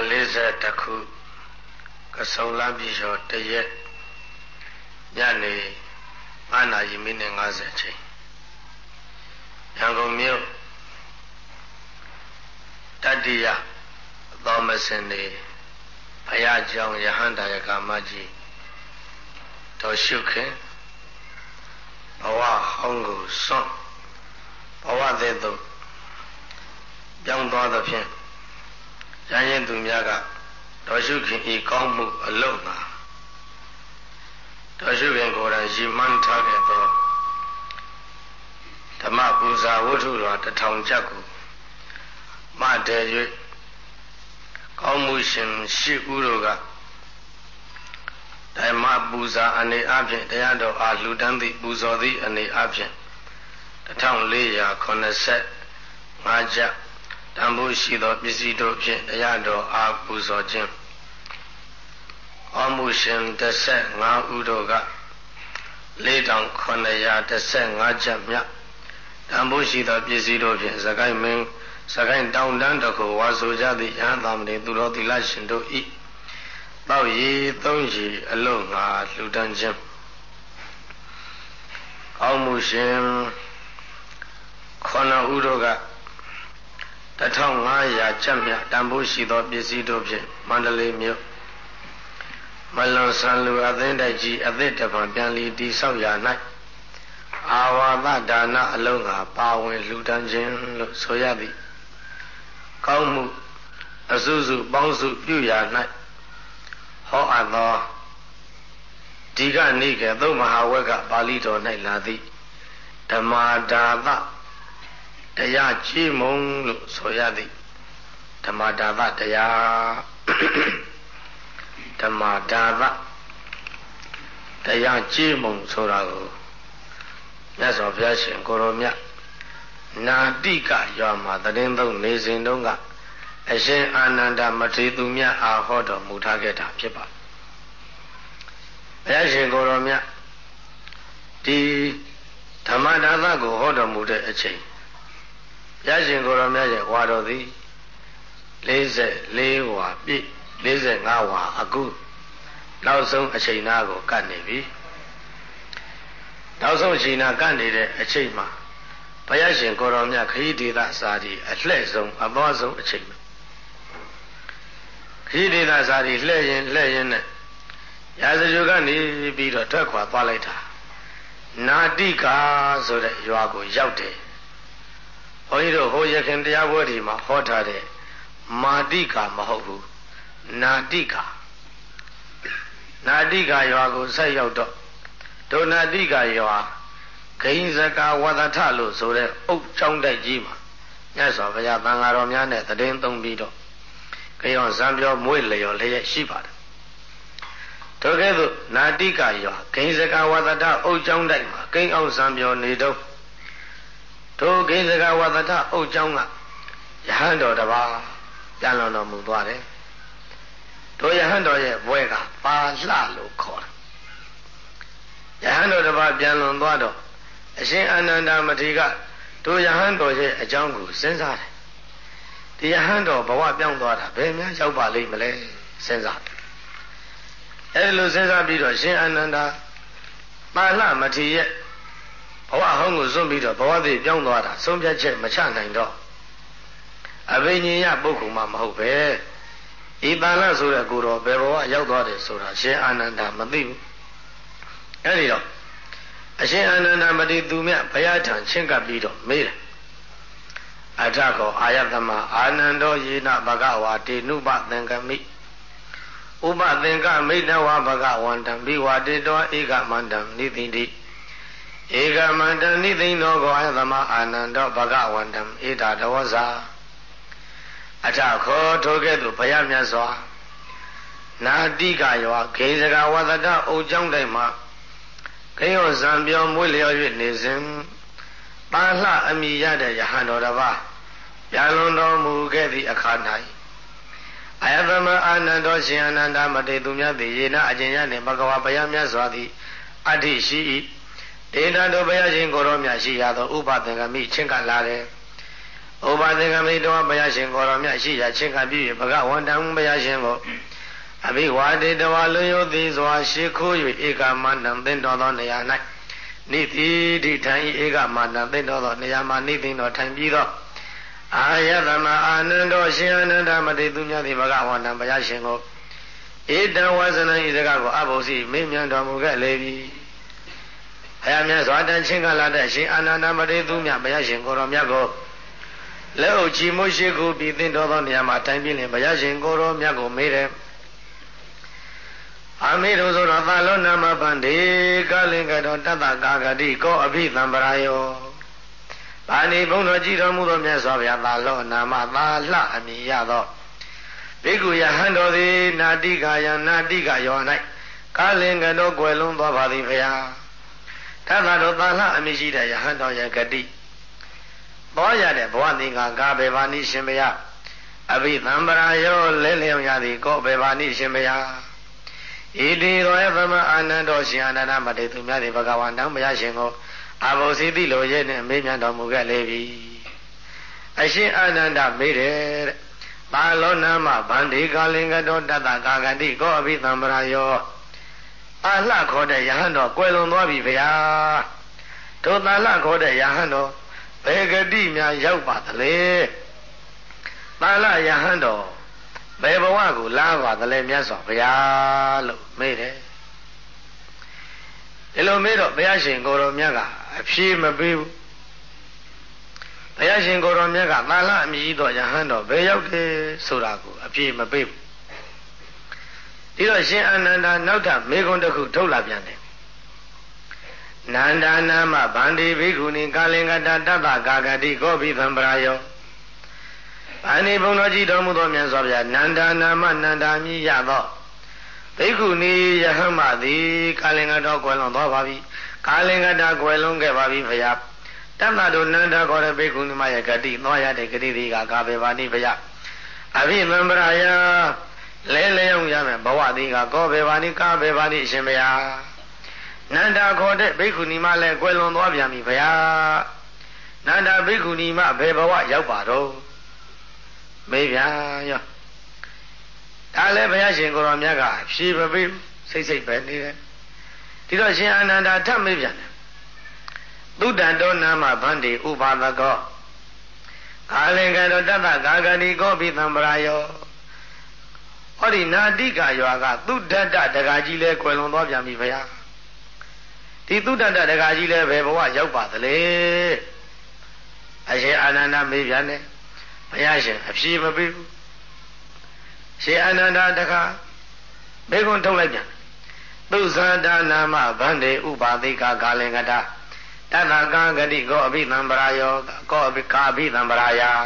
40ခုကဆုံလပြည့်လျှော်တရက်ညနေ9:50အချိန်ရန်ကုန်မြို့တတိယသောမစင်နေဘုရားကျောင်းယဟန်တာယကမကြီးတော်ရှုခင်ဘဝဟောင်းကိုစွန့်ဘဝသေးသို့ပြောင်းသွားသဖြင့်ရဟန်းသူများကတော်ရှုခင်ဤကောင်းမှုအလုံးငါတော်ရှုခင်ကိုယ်တိုင်ရည်မှန်းထားခဲ့သောဓမ္မပူဇာဝတ္ထုတော်1000ကျပ်ကိုမတည်၍ကောင်းမှုရှင်ရှိဦးတို့ကဓမ္မပူဇာအနေအဖြင့်တရားတော်အားလှူဒန်းသည့်ပူဇော်သည့်အနေအဖြင့်1485ကျပ်တန်ဖိုးရှိသောပစ္စည်းတို့ဖြင့်တရားတော်အားပူဇော်ခြင်းကောင်းမှုရှင်15ဦးတို့က4915ကျပ်မြတ်တန်ဖိုးရှိသောပစ္စည်းတို့ဖြင့်စကိုင်းမင်းစကိုင်းတောင်တန်းတစ်ခုဝါဆိုကြသည့်ယဟန်သာမဏေသူတော်သီလရှင်တို့ဤတောက်ရည်သုံးရည်အလုံးငါလှူဒန်းခြင်းကောင်းမှုရှင်9ဦးတို့က1500ကျပ်မြတ်တန်ဖိုးရှိသောပစ္စည်းတို့ဖြင့်မန္တလေးမြို့မလွန်ဆန်လူအသင်းတိုက်ကြီးအသစ်တပံပြန်လီတိဆောက်ရာ၌အာဝါဒဒါနအလုံးငါပါဝင်လှူဒန်းခြင်းလို့ဆိုရသည်ကောင်းမှုအစုစုပေါင်းစုပြုရာ၌ဟောအပ်သောဒီကနေ့ကသုမဟာဝက်ကပါဠိတော်၌လာသည်ဓမ္မာဒါသတရားကြီးမုံလို့ဆိုရသည်ဓမ္မာဒါသတရားဓမ္မာဒါသတရားကြီးမုံဆိုတာကိုမြတ်စွာဘုရားရှင်ကိုရောမြတ်နာတိကရွာမှာတည်င်းသုံးနေစဉ်တုန်းကအရှင်အာနန္ဒမထေရသူမြတ်အားဟောတော်မူထားခဲ့တာဖြစ်ပါဘုရားရှင်ကိုရောမြတ်ဒီဓမ္မဒါသကိုဟောတော်မူတဲ့အချိန်ဘုရားရှင်ကိုရောမြတ်ရဲ့ဝါတော်သည်44ဝါပြည့်45ဝါအခုနောက်ဆုံးအချိန်နာကိုကတ်နေပြီနောက်ဆုံးအချိန်နာကတ်နေတဲ့အချိန်မှာဘုရားရှင်ကိုရောမြတ်ခရီးဒေသစာရီအလှဲ့ဆုံးအသွားဆုံးအချိန်မှာခရီးဒေသစာရီလှဲ့ရင်နဲ့ရာဇဂိုကနေပြီးတော့ထွက်ခွာသွားလိုက်တာနာတိကာဆိုတဲ့ရွာကိုရောက်တယ်ဘုန်းကြီးတို့ဟိုရခင်တရားပွဲဒီမှာဟောထားတဲ့မာတိကာမဟုတ်ဘူးနာတိကာရွာကိုဆက်ရောက်တော့ဒုနာတိကာရွာဂိဉ္စကာဝဒထလို့ဆိုတဲ့အုတ်ကျောင်းတိုက်ကြီးမှာမြတ်စွာဘုရားသံဃာတော်များနဲ့တည်င်းသုံးပြီးတော့ကြောဇံပြောမွေးလျော်လျက်ရှိပါတယ်ထိုကဲ့သို့နာတိကာရွာဂိဉ္စကာဝဒထအုတ်ကျောင်းတိုက်မှာကိန်းအောင်ဇံပြောနေတော့ထိုဂိဉ္စကာဝဒထအုတ်ကျောင်းကယဟန်တော်တစ်ပါးပြန်လွန်တော်မူသွားတယ်ထိုယဟန်တော်ရဲ့ဘွဲကပါလှလို့ခေါ်တယ်ယဟန်တော်တစ်ပါးပြန်လွန်သွားတော့အရှင်အာနန္ဒမထေရကထိုယဟန်တော်ရဲ့အကြောင်းကိုစဉ်းစားတယ်ဒီယဟန်တော်ဘဝပြောင်းသွားတာဘယ်များရောက်ပါလိမ့်မလဲစဉ်းစားအဲဒီလိုစဉ်းစားပြီးတော့ရှင်အာနန္ဒပါလှမထေရရဲ့ဘဝဟောင်းကိုစွန့်ပြီးတော့ဘဝသေးပြောင်းသွားတာဆုံးဖြတ်ချက်မချနိုင်တော့အဘိညာဉ်ယပုဂ္ဂိုလ်မှမဟုတ်ပဲဤပါဠဆိုတဲ့ကိုယ်တော်ဘယ်ဘဝရောက်သွားတယ်ဆိုတာရှင်အာနန္ဒမသိဘူးအဲဒီတော့အရှင်အာနန္ဒမတိသူမြတ်ဘုရားထံချင်းကပ်ပြီးတော့မေးတယ်အထကောအာယသမအာနန္ဒောယေနဘဂဝါတေနုပသင်္ကမိဥပသင်္ကမိတဝဘဂဝန္တံဘိဝတေတောဧကမန္တံနိသိတိဧကမန္တံနိသိနောကောအာယသမအာနန္ဒောဘဂဝန္တံဧတာတဝဇာအထခောထိုကဲ့သို့ဘုရားမြတ်စွာနာတိကယောဂိဉ္စကာဝဒတအုတ်ကျောင်းတိုင်းမှာခေယောဇံပြောမွေးလျော်၍နေစဉ်ပါလှအမိရတဲ့ယဟန်တော်တစ်ပါးပြန်လွန်တော်မူခဲ့သည့်အခါ၌အာယသမအာနန္ဒောရှင်အာနန္ဒမတေသူမြတ်သည်ယေနအကျဉ်းရနှင့်ဘဂဝါဘုရားမြတ်စွာသည်အဋ္ဌိရှိ၏ဒေနတို့ဘုရားရှင်ကိုရောမြတ်ရှိရသောဥပသင်္ကမိချင်းကလာတယ်ဥပဒေကမိတော်ဘုရားရှင်ကိုရောမြတ်ရှိရာချင်းကပြည့်ဘဂဝန္တံဘုရားရှင်ကိုအဘိဝါဒေတဝါလူယုသည်စွာရှေခိုး၍ဧကမန္တံသင်တော်သောနေရာ၌နိတိဋ္ဌံဧကမန္တံသင်တော်သောနေရာမှာနိသိတော်ထိုင်ပြီးတော့အာယတမအာနန္ဒောရှင်အနန္ဒမတိသူမြတ်သည်ဘဂဝန္တံဘုရားရှင်ကိုဧတံဝဇနံဤစကားကိုအဘုစီမေးမြန်းတော်မူခဲ့လေပြီဘုရားမြတ်စွာတန်ချင်းကလာတဲ့ရှင်အာနန္ဒမတိသူမြတ်ဘုရားရှင်ကိုရောမြတ်ကိုလက်အုပ်ချီမိုးရှိခုပြီးသင်တော်သောနေရာမှာထိုင်ပြီးလင်ဘုရားရှင်ကိုရောမြတ်ကိုမေးတယ်အမေတို့ဆိုတော့သာလောနာမပန္တိကာလင်္ကတော်တတ္တကာဂတိကောအဘိသံပရာယောဗာဏိဘုံတော်ကြည်တော်မူသောမြတ်စွာဘုရားသာလောနာမသာလှအမည်ရသောဘိက္ခုယဟန်တော်သည်နာတိကာယနာတိကာယော၌ကာလင်္ကတော်ကွယ်လွန်သွားပါသည်ဘုရားတတ္တတော်သာလှအမည်ရှိတဲ့ယဟန်တော်ရဲ့ဂတိပေါ်ရတဲ့ဘဝသင်္ကာကာဘေဘာနိရှင်ဘုရားအဘိသံပရာယောလဲလျောင်ရသည်ကောဘေဘာနိရှင်ဘုရားဣတိရောယသမအာနန္ဒောရှင်အာနန္ဒမတေသူမြတ်သည်ဘဂဝန္တံဘုရားရှင်ကိုအဘုစီတိလိုရဲ့နဲ့မေးမြန်းတော်မူခဲ့လေပြီအရှင်အာနန္ဒမေးတယ်တဲ့ပါလောနာမဗန္ဒီကာလင်္ကတောတတ္တကာဂတိကောအဘိသံပရာယောအာလှခေါ်တဲ့ယဟန်တော်ကွယ်လွန်သွားပြီဗျာတို့သာလှခေါ်တဲ့ယဟန်တော်ဘယ်ဂတိများရောက်ပါသလဲသာလှယဟန်တော်ဘယ်ဘဝကိုလာပါသလဲမြတ်စွာဘုရားလို့မေးတယ်ဒီလိုမေးတော့ဘုရားရှင်ကိုယ်တော်မြတ်ကအဖြေမပေးဘူးဘုရားရှင်ကိုယ်တော်မြတ်ကသာလအမည်တော်ယဟန်တော်ဘယ်ရောက်တယ်ဆိုတာကိုအဖြေမပေးဘူးဒီတော့ရှင်အာနန္ဒာနောက်ထပ်မေခွန်းတစ်ခုထုတ်လာပြန်တယ်နန္ဒာနာမဗန္ဒီဘိက္ခုနီကာလင်္ကတတ္တကာဂတိကောဘိသံပရာယောဗာဏိဘုံတော်ကြည်တော်မူသောမြတ်စွာဘုရားနန္ဒာနာမနန္ဒာမြည်ရသောဘိက္ခုနီယဟမသည်ကာလင်္ကတော်ကွယ်လွန်သွားပါပြီကာလင်္ကတာကွယ်လွန်ခဲ့ပါပြီဘုရားတမ္မတို့နန္ဒာခေါ်တဲ့ဘိက္ခုနီမရဲ့ဂတိသွားရတဲ့ဂတိတွေကကာဘေဘာနိဘုရားအဘိသံပရာယလဲလျောင်းရမယ်ဘဝသည်ကကောဘေဘာနိကာဘေဘာနိအရှင်ဘုရားနန္ဒာခေါ်တဲ့ဘိက္ခုနီမလည်းကွယ်လွန်သွားပြန်ပြီဘုရားနန္ဒာဘိက္ခုနီမဘယ်ဘဝရောက်ပါတော့မေးပြန်ရောဒါလည်းဘုရားရှင်ကိုယ်တော်မြတ်ကဖြေမပေးစိတ်ပဲနေတယ်ဒီတော့ရှင်အာနန္ဒာထပ်မေးပြန်တယ်သုတ္တံတောနာမဗန္တိဥပါဒကောကာလင်္ကတောတတ္တကာဂတိကောဘိသံပရာယောဟောဒီနာတိကာရွာကသုဒ္ဓတတက္ကကြီးလဲကွယ်လွန်သွားပြန်ပြီဘုရားဒီသုဒ္ဓတတက္ကကြီးလဲဘယ်ဘဝရောက်ပါသလဲအရှင်အာနန္ဒာမေးပြန်တယ်ဘုရားရှင်အဖြေမပေးဘူးရှင်အာနန္ဒာတခါဘေကွန်ထုတ်လိုက်ပြန်သုဇာတာနာမဗန္တေဥပါသိကာကာလင်္ကတာတတ္တကာဂတိကောအဘိသံပရာယောကောအဘိကာအဘိသံပရာယာ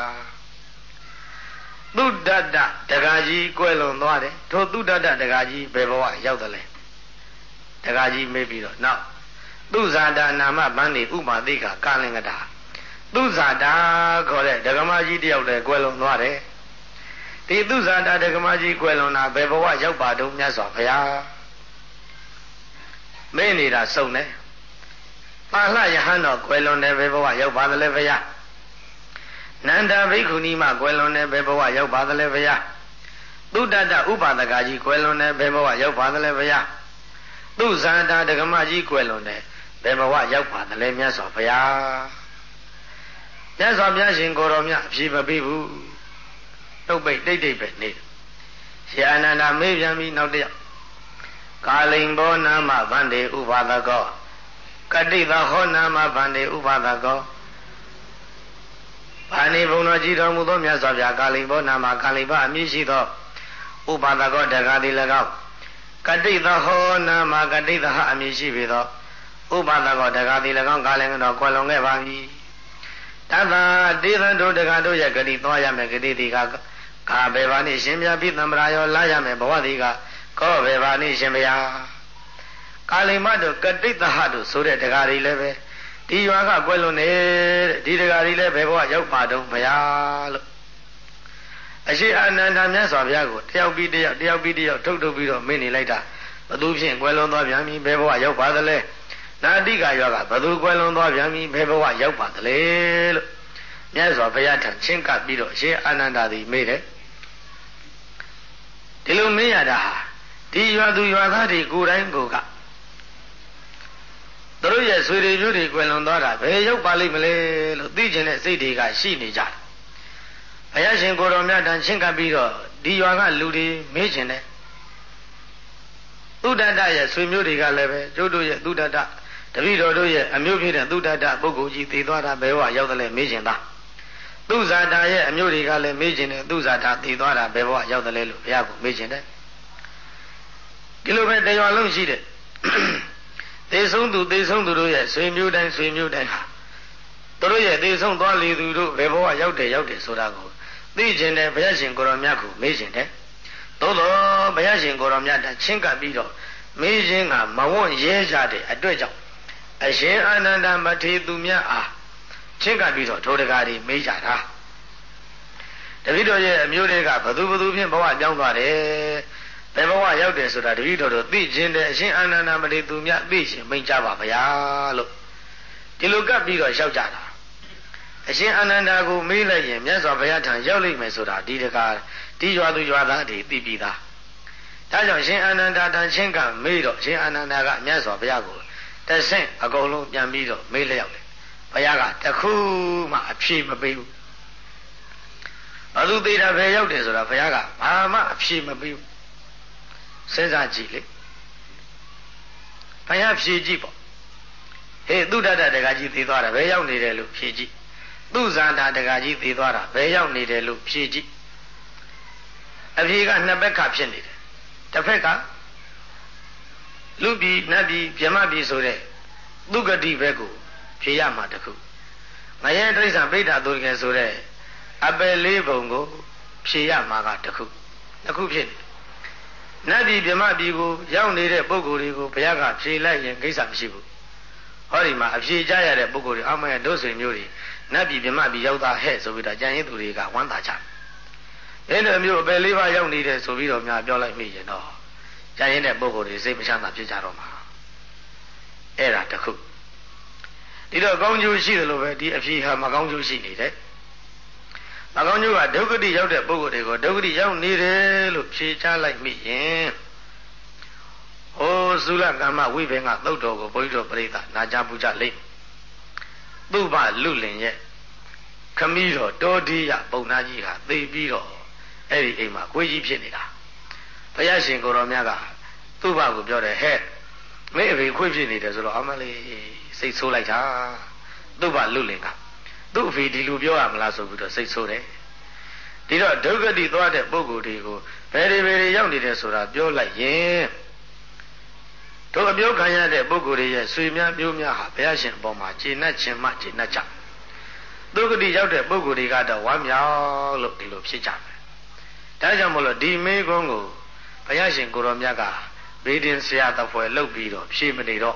သုဒ္ဓတတက္ကကြီးကွယ်လွန်သွားတယ်ထိုသုဒ္ဓတတက္ကကြီးဘယ်ဘဝရောက်တယ်လဲတက္ကကြီးမေးပြီးတော့နောက်သုဇာတာနာမဗန္တေဥပါသိကာကာလင်္ကတာသူဇာတာခေါ်တဲ့ဒကမကြီးတယောက်လည်းကွယ်လွန်သွားတယ်ဒီသူဇာတာဒကမကြီးကွယ်လွန်တာဘယ်ဘဝရောက်ပါတော့မြတ်စွာဘုရားမင်းနေတာစုံတယ်ပါဠယဟန်တော်ကွယ်လွန်တယ်ဘယ်ဘဝရောက်ပါသလဲဘုရားနန္ဒာဘိက္ခုနီမကွယ်လွန်တယ်ဘယ်ဘဝရောက်ပါသလဲဘုရားသုတ္တတဥပါဒကကြီးကွယ်လွန်တယ်ဘယ်ဘဝရောက်ပါသလဲဘုရားသူဇာတာဒကမကြီးကွယ်လွန်တယ်ဘယ်ဘဝရောက်ပါသလဲမြတ်စွာဘုရားမြတ်စွာဘုရားရှင်ကိုယ်တော်မြတ်အဖြေမပေးဘူးတုတ်ပိတ်တိတ်ပဲနေရှင်အာနန္ဒာမေးပြန်ပြီးနောက်တယောက်ကာလိန်ဘောနာမဗန္တေဥပါဒကောကတိသဟောနာမဗန္တေဥပါဒကောဘာနိဘုံတော်ကြည်တော်မူသောမြတ်စွာဘုရားကာလိန်ဘောနာမကာလိန်ဘောအမည်ရှိသောဥပါဒကောတက္ကတိ၎င်းကတိသဟောနာမကတိသဟအမည်ရှိပြီသောဥပါဒကောတက္ကတိ၎င်းကာလင်္ကတော်ကွယ်လွန်ခဲ့ပါပြီတသတေသံတို့တက္ကတို့ရဲ့ဂတိသွားရမယ်ဂတိဒီကကာဘေဘာနိရှင်မြတ်ပိသံပရာယောလာရမယ်ဘဝဒီကကောဘေဘာနိရှင်ဗျာကာလိမတို့ကတိသဟတို့ဆိုတဲ့တက္ကရီလည်းပဲဒီရွာကကွယ်လွန်နေတဲ့ဒီတက္ကရီလည်းဘယ်ဘဝရောက်ပါတော့ဗျာလို့အရှိအာနန္ဒာမြတ်စွာဘုရားကိုတယောက်ပြီးတယောက်ထုတ်ပြီးတော့မင်းနေလိုက်တာဘသူဖြင့်ကွယ်လွန်သွားပြန်ပြီဘယ်ဘဝရောက်ပါသလဲနာတိကရွာကဘသူကွယ်လွန်သွားပြန်ပြီဘယ်ဘဝရောက်ပါသလဲလို့မြတ်စွာဘုရားထံချင်းကပ်ပြီးတော့ရှင်အာနန္ဒာသည်မေးတယ်ဒီလိုမေးရတာဟာဒီရွာသူရွာသားတွေကိုယ်တိုင်ကိုယ်ကသူတို့ရဲ့ဆွေတွေမျိုးတွေကွယ်လွန်သွားတာဘယ်ရောက်ပါလိမ့်မလဲလို့သိချင်တဲ့စိတ်တွေကရှိနေကြတယ်ဘုရားရှင်ကိုယ်တော်မြတ်ထံချင်းကပ်ပြီးတော့ဒီရွာကလူတွေမေးချင်တယ်သုဒ္ဓတရဲ့ဆွေမျိုးတွေကလည်းပဲကျုပ်တို့ရဲ့သုဒ္ဓတတပည့်တော်တို့ရဲ့အမျိုးဖြစ်တဲ့သုဒ္ဓတပုဂ္ဂိုလ်ကြီးသိသွားတာဘယ်ဘဝရောက်တယ်လဲမေးချင်တာသူဇာတာရဲ့အမျိုးတွေကလည်းမေးချင်တယ်သူဇာတာသိသွားတာဘယ်ဘဝရောက်တယ်လဲလို့ဘုရားကမေးချင်တယ်ဒီလိုပဲတရွာလုံးရှိတဲ့သေဆုံးသူတို့ရဲ့ဆွေမျိုးတိုင်းဟာသူတို့ရဲ့သေဆုံးသွားလေသူတို့ဘယ်ဘဝရောက်တယ်ဆိုတာကိုသိချင်တယ်ဘုရားရှင်ကိုရောမြတ်ကိုမေးချင်တယ်သို့တော့ဘုရားရှင်ကိုရောမြတ်ချင်းကပ်ပြီးတော့မေးခြင်းကမဝန့်ရဲကြတဲ့အတွက်ကြောင့်အရှင်အာနန္ဒမထေရသူမြတ်အားချင်းကပ်ပြီးတော့ထိုတကားတွေမေးကြတာတပည့်တော်ရဲ့အမျိုးတွေကဘသူဖြင့်ဘဝကြောင်းသွားတယ်ဘယ်ဘဝရောက်တယ်ဆိုတာတပည့်တော်တို့သိခြင်းတဲ့အရှင်အာနန္ဒမထေရသူမြတ်သိရှင်မိန့်ကြပါဗျာလို့ဒီလိုကပ်ပြီးတော့လျှောက်ကြတာအရှင်အာနန္ဒာကိုမေးလိုက်ရင်မြတ်စွာဘုရားထံရောက်လိမ့်မယ်ဆိုတာဒီတကားဒီရွာသူရွာသားတွေသိပြီးသားဒါကြောင့်ရှင်အာနန္ဒာတန်ချင်းကမေးတော့ရှင်အာနန္ဒာကမြတ်စွာဘုရားကိုတဆင့်အကုန်လုံးပြန်ပြီးတော့မေးလျောက်တယ်ဘုရားကတခုမှအဖြေမပေးဘူးဘသူသိတာဘယ်ရောက်တယ်ဆိုတာဘုရားကဘာမှအဖြေမပေးဘူးစဉ်းစားကြည့်လေဘုရားဖြေကြည့်ပေါ့ဟေးသုဒ္ဓတတက္ကကြီးသိသွားတာဘယ်ရောက်နေတယ်လို့ဖြေကြည့်သူဇာတာတက္ကကြီးသိသွားတာဘယ်ရောက်နေတယ်လို့ဖြေကြည့်အဖြေကနှစ်ဘက်ကဖြစ်နေတယ်တစ်ဖက်ကလူပြည်နတ်ပြည်ဗြဟ္မပြည်ဆိုတဲ့သုဂတိဘက်ကိုဖြေရမှာတခုငရဲတိရစ္ဆာန်ပိဋကသုတကယ်ဆိုတဲ့အပယ်လေးပုံကိုဖြေရမှာကတခုနှစ်ခုဖြစ်နေနတ်ပြည်ဗြဟ္မပြည်ကိုရောက်နေတဲ့ပုဂ္ဂိုလ်တွေကိုဘုရားကဖြေလိုက်ရင်ကိစ္စမရှိဘူးဟောဒီမှာအဖြေကြရတဲ့ပုဂ္ဂိုလ်တွေအမှန်တို့ဆွေမျိုးတွေနတ်ပြည်ဗြဟ္မပြည်ရောက်တာဟဲ့ဆိုပြီးတော့ကြံရင်သူတွေကဝမ်းသာကြအဲ့လိုမျိုးအပယ်လေးပါးရောက်နေတယ်ဆိုပြီးတော့များပြောလိုက်မိရင်တော့ကြံရင်တဲ့ပုဂ္ဂိုလ်တွေစိတ်မချမ်းသာဖြစ်ကြတော့မှာအဲ့ဒါတခုဒီတော့ကောင်းကျိုးရှိတယ်လို့ပဲဒီအဖြေဟာမကောင်းကျိုးရှိနေတယ်မကောင်းကျိုးကဒုက္ခတိရောက်တဲ့ပုဂ္ဂိုလ်တွေကိုဒုက္ခတိရောက်နေတယ်လို့ဖြေချလိုက်မိရင်ဟိုသုလကမ္မဝိဘင်ကသုတ်တော်ကိုဘုန်းကြီးတို့ပြိဿနာကြားပူကြလိမ့်သူ့ဘလူလင်ရဲ့ခမီးတော်တောတိယပုံနာကြီးဟာသိပြီးတော့အဲ့ဒီအိမ်မှာကိုကြီးဖြစ်နေတာဘုရားရှင်ကိုရောမြတ်ကသူ့ဘကိုပြောတယ်ဟဲ့မင်းအဖေခွေးဖြစ်နေတယ်ဆိုတော့အမလေးစိတ်ဆိုးလိုက်တာသူ့ဘလူလင်ကသူ့အဖေဒီလိုပြောရမလားဆိုပြီးတော့စိတ်ဆိုးတယ်ဒီတော့ဒုက္ခတိသွားတဲ့ပုဂ္ဂိုလ်တွေကိုဘယ်တွေရောက်နေတယ်ဆိုတာပြောလိုက်ရင်တို့အပြောခံရတဲ့ပုဂ္ဂိုလ်တွေရဲ့ဆွေများမျိုးများဟာဘုရားရှင်အပေါ်မှာကျေနပ်ခြင်းမှကျေနပ်ကြဒုက္ခတိရောက်တဲ့ပုဂ္ဂိုလ်တွေကတော့ဝမ်းမြောက်လို့ဒီလိုဖြစ်ကြတယ်ဒါကြောင့်မို့လို့ဒီမေခွန်းကိုဘုရားရှင်ကိုရောမြတ်ကဘေးတင်ဆရာတပွဲလှုပ်ပြီးတော့ဖြေမနေတော့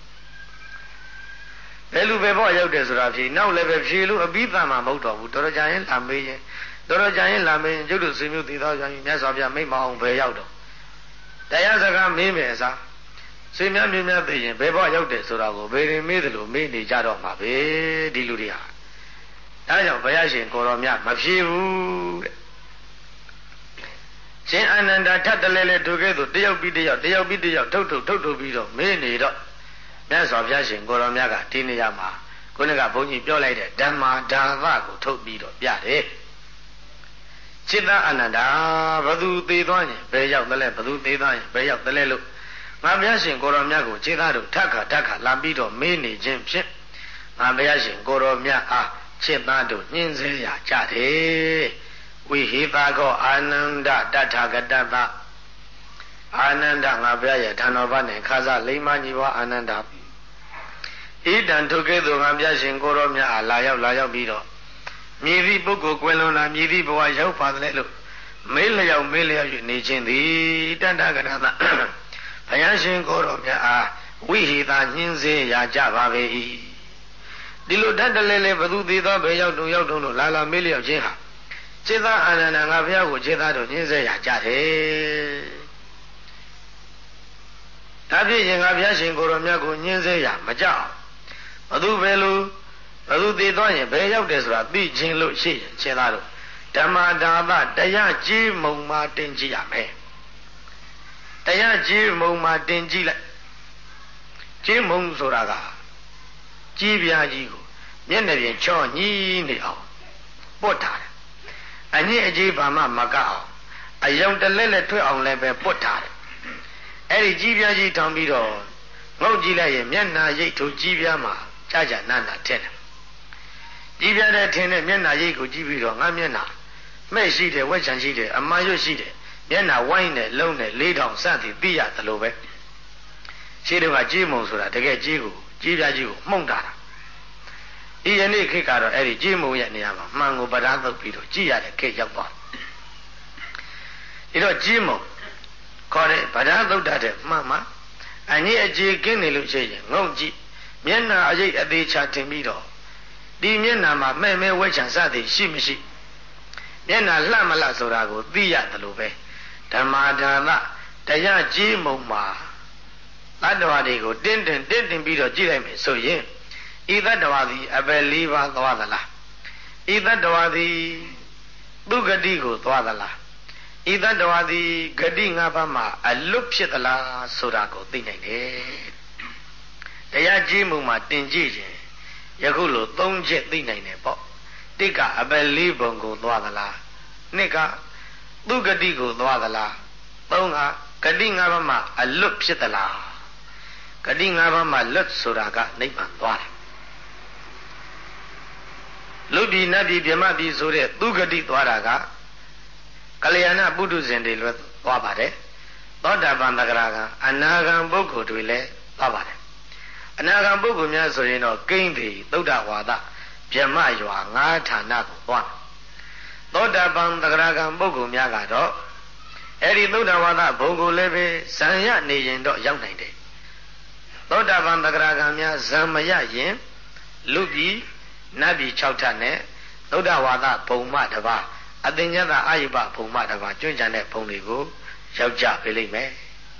ဘယ်လူပဲပေါ့ရောက်တယ်ဆိုတာဖြေနောက်လည်းပဲဖြေလို့အပြီးသားမှမဟုတ်တော့ဘူးတော်တော်ကြာရင်လာမေးရင်ကျုပ်တို့ဆွေမျိုးတည်သောကြောင့်မြတ်စွာဘုရားမိတ်မအောင်ဘယ်ရောက်တော့တရားစကားမေးမယ်အစားဆွေများမြင်းများသိရင်ဘယ်ဘဝရောက်တယ်ဆိုတာကိုဘယ်ရင်မေးတယ်လို့မေးနေကြတော့မှာပဲဒီလူတွေဟာဒါကြောင့်ဘုရားရှင်ကိုရောမြတ်မဖြေဘူးတဲ့ရှင်အာနန္ဒာထပ်တလဲလဲတို့ကဲ့သို့တယောက်ပြီးတယောက်ထုတ်ပြီးတော့မေးနေတော့မြတ်စွာဘုရားရှင်ကိုရောမြတ်ကဒီနေရာမှာခုနကဘုန်းကြီးပြောလိုက်တဲ့ဓမ္မာဒါသကိုထုတ်ပြီးတော့ပြတယ်จิตအာနန္ဒာဘသူသေးသွားရင်ဘယ်ရောက်တယ်လဲဘသူသေးသွားရင်ဘယ်ရောက်တယ်လဲလို့ငါဘုရားရှင်ကိုရောမြတ်ကိုခြေသားတို့ထက်ခါလာပြီးတော့မေးနေခြင်းဖြင့်ငါဘုရားရှင်ကိုရောမြတ်အားခြေသားတို့ညှင်းဆဲရာကြတယ်ဝိဟိတာကောအာနန္ဒတထာဂတသအာနန္ဒငါဘုရားရဲ့ဌာနတော်ဘာနဲ့ခါစားလိမ္မာညီဘွားအာနန္ဒဣတံဒုက္ခေသူငါဘုရားရှင်ကိုရောမြတ်အားလာရောက်ပြီးတော့မြည်သည့်ပုဂ္ဂိုလ်ကွယ်လွန်လာမြည်သည့်ဘဝရောက်ပါတယ်လို့မေးလျောက်၍နေခြင်းသည်တတ္ထဂတသဘုရားရှင်ကိုရောမြတ်အားဝိဟိတာညှင်းစေရာကြပါပေ၏ဒီလိုတတ်တလဲလဲဘသူသေးသောဘယ်ရောက်တုံလို့လာမေးလျောက်ခြင်းဟာခြေသားအာနန္ဒာငါဘုရားကိုခြေသားတို့ညှင်းစေရာကြတယ်ဒါဖြစ်ရင်ငါဘုရားရှင်ကိုရောမြတ်ကိုညှင်းစေရာမကြောက်ဘသူပဲလို့ဘဘသူတည်သွားရင်ဘယ်ရောက်တယ်ဆိုတာသိချင်းလို့ရှိရင်ရှင်းသားတို့ဓမ္မဒါသတရားကြီးမုံမှာတင်ကြည့်ရမယ်တရားကြီးမုံမှာတင်ကြည့်လိုက်ကြီးမုံဆိုတာကကြီးပြားကြီးကိုမျက်နှာပြင်ချော့ညှီးနေအောင်ပုတ်ထားတယ်အညစ်အကြေးဘာမှမကအောင်အယုံတလဲလဲထွက်အောင်လည်းပဲပုတ်ထားတယ်အဲ့ဒီကြီးပြားကြီးထောင်ပြီးတော့ငုတ်ကြည့်လိုက်ရင်မျက်နှာရိပ်ထိုကြီးပြားမှာကြာကြာနာနာထက်တယ်ကြီးပြားတဲ့ထင်းတဲ့မျက်နှာရိပ်ကိုကြည့်ပြီးတော့ငါမျက်နှာမဲ့ရှိတယ်ဝက်ချန်ရှိတယ်အမာရွတ်ရှိတယ်မျက်နှာဝိုင်းနဲ့လုံးနဲ့4000စသည်သိရတယ်လို့ပဲရှိတော့ကကြီးမုံဆိုတာတကယ်ကြီးကိုကြီးပြားကြီးကိုမှုန့်တာဒီယနေ့ခေတ်ကတော့အဲ့ဒီကြီးမုံရဲ့နေရာမှာမှန်ကိုပဓာသုတ်ပြီးတော့ကြည့်ရတဲ့ခေတ်ရောက်သွားတယ်ဒါတော့ကြီးမုံခေါ်တဲ့ဗဒသုဒ္ဓတဲ့မှန်မှာအညစ်အကြေးကင်းနေလို့ရှိရင်ငုံကြည့်မျက်နှာအရိပ်အသေးချတင်ပြီးတော့ဒီမျက်နှာမှာမဲ့မဲဝဲချံစသည်ရှိမရှိမျက်နှာလှမလှဆိုတာကိုသိရတယ်လို့ပဲဓမ္မာဒါနတရားကြီးမုံမှာတတ္တဝါတွေကိုတင်းတင်ပြီးတော့ကြည့်လိုက်မယ်ဆိုရင်ဤတတ္တဝါသည်အပယ်၄ပါးသွားသလားဤတတ္တဝါသည်သူဂတိကိုသွားသလားဤတတ္တဝါသည်ဂတိ၅ပါးမှာအလွတ်ဖြစ်သလားဆိုတာကိုသိနိုင်တယ်တရားကြီးမှုမှာတင်ကြည့်ရင်ယခုလို၃ချက်သိနိုင်တယ်ပေါ့တစ်ကအပယ်၄ပုံကိုသွားသလားနှစ်ကသူဂတိကိုသွားသလားသုံးကဂတိ၅ပါးမှာအလွတ်ဖြစ်သလားဂတိ၅ပါးမှာလွတ်ဆိုတာကနိဗ္ဗာန်သွားတယ်လူပြည်နတ်ပြည်ဗြဟ္မပြည်ဆိုတဲ့သူဂတိသွားတာကကလျာဏပုထုဇဉ်တွေလည်းသွားပါတယ်သောတာပန်သဂရကအနာဂံပုဂ္ဂိုလ်တွေလည်းသွားပါတယ်အနာဂံပုဂ္ဂိုလ်များဆိုရင်တော့ကိန်းတွေသုဒ္ဓဝါဒဗြဟ္မရွာ၅ဌာနကိုသွားသောတာပန်သဂရကံပုဂ္ဂိုလ်များကတော့အဲ့ဒီသုဒ္ဓဝါဒဘုံကိုလည်းပဲဇံရနေရင်တော့ရောက်နိုင်တယ်သောတာပန်သဂရကံများဇံမရရင်လူပြည်နတ်ပြည်6ထပ်နဲ့သုဒ္ဓဝါဒဘုံမတစ်ပါးအတင်ညတအာယုပဘုံမတစ်ပါးကျွန့်ကြံတဲ့ဘုံတွေကိုရောက်ကြပေးလိမ့်မယ်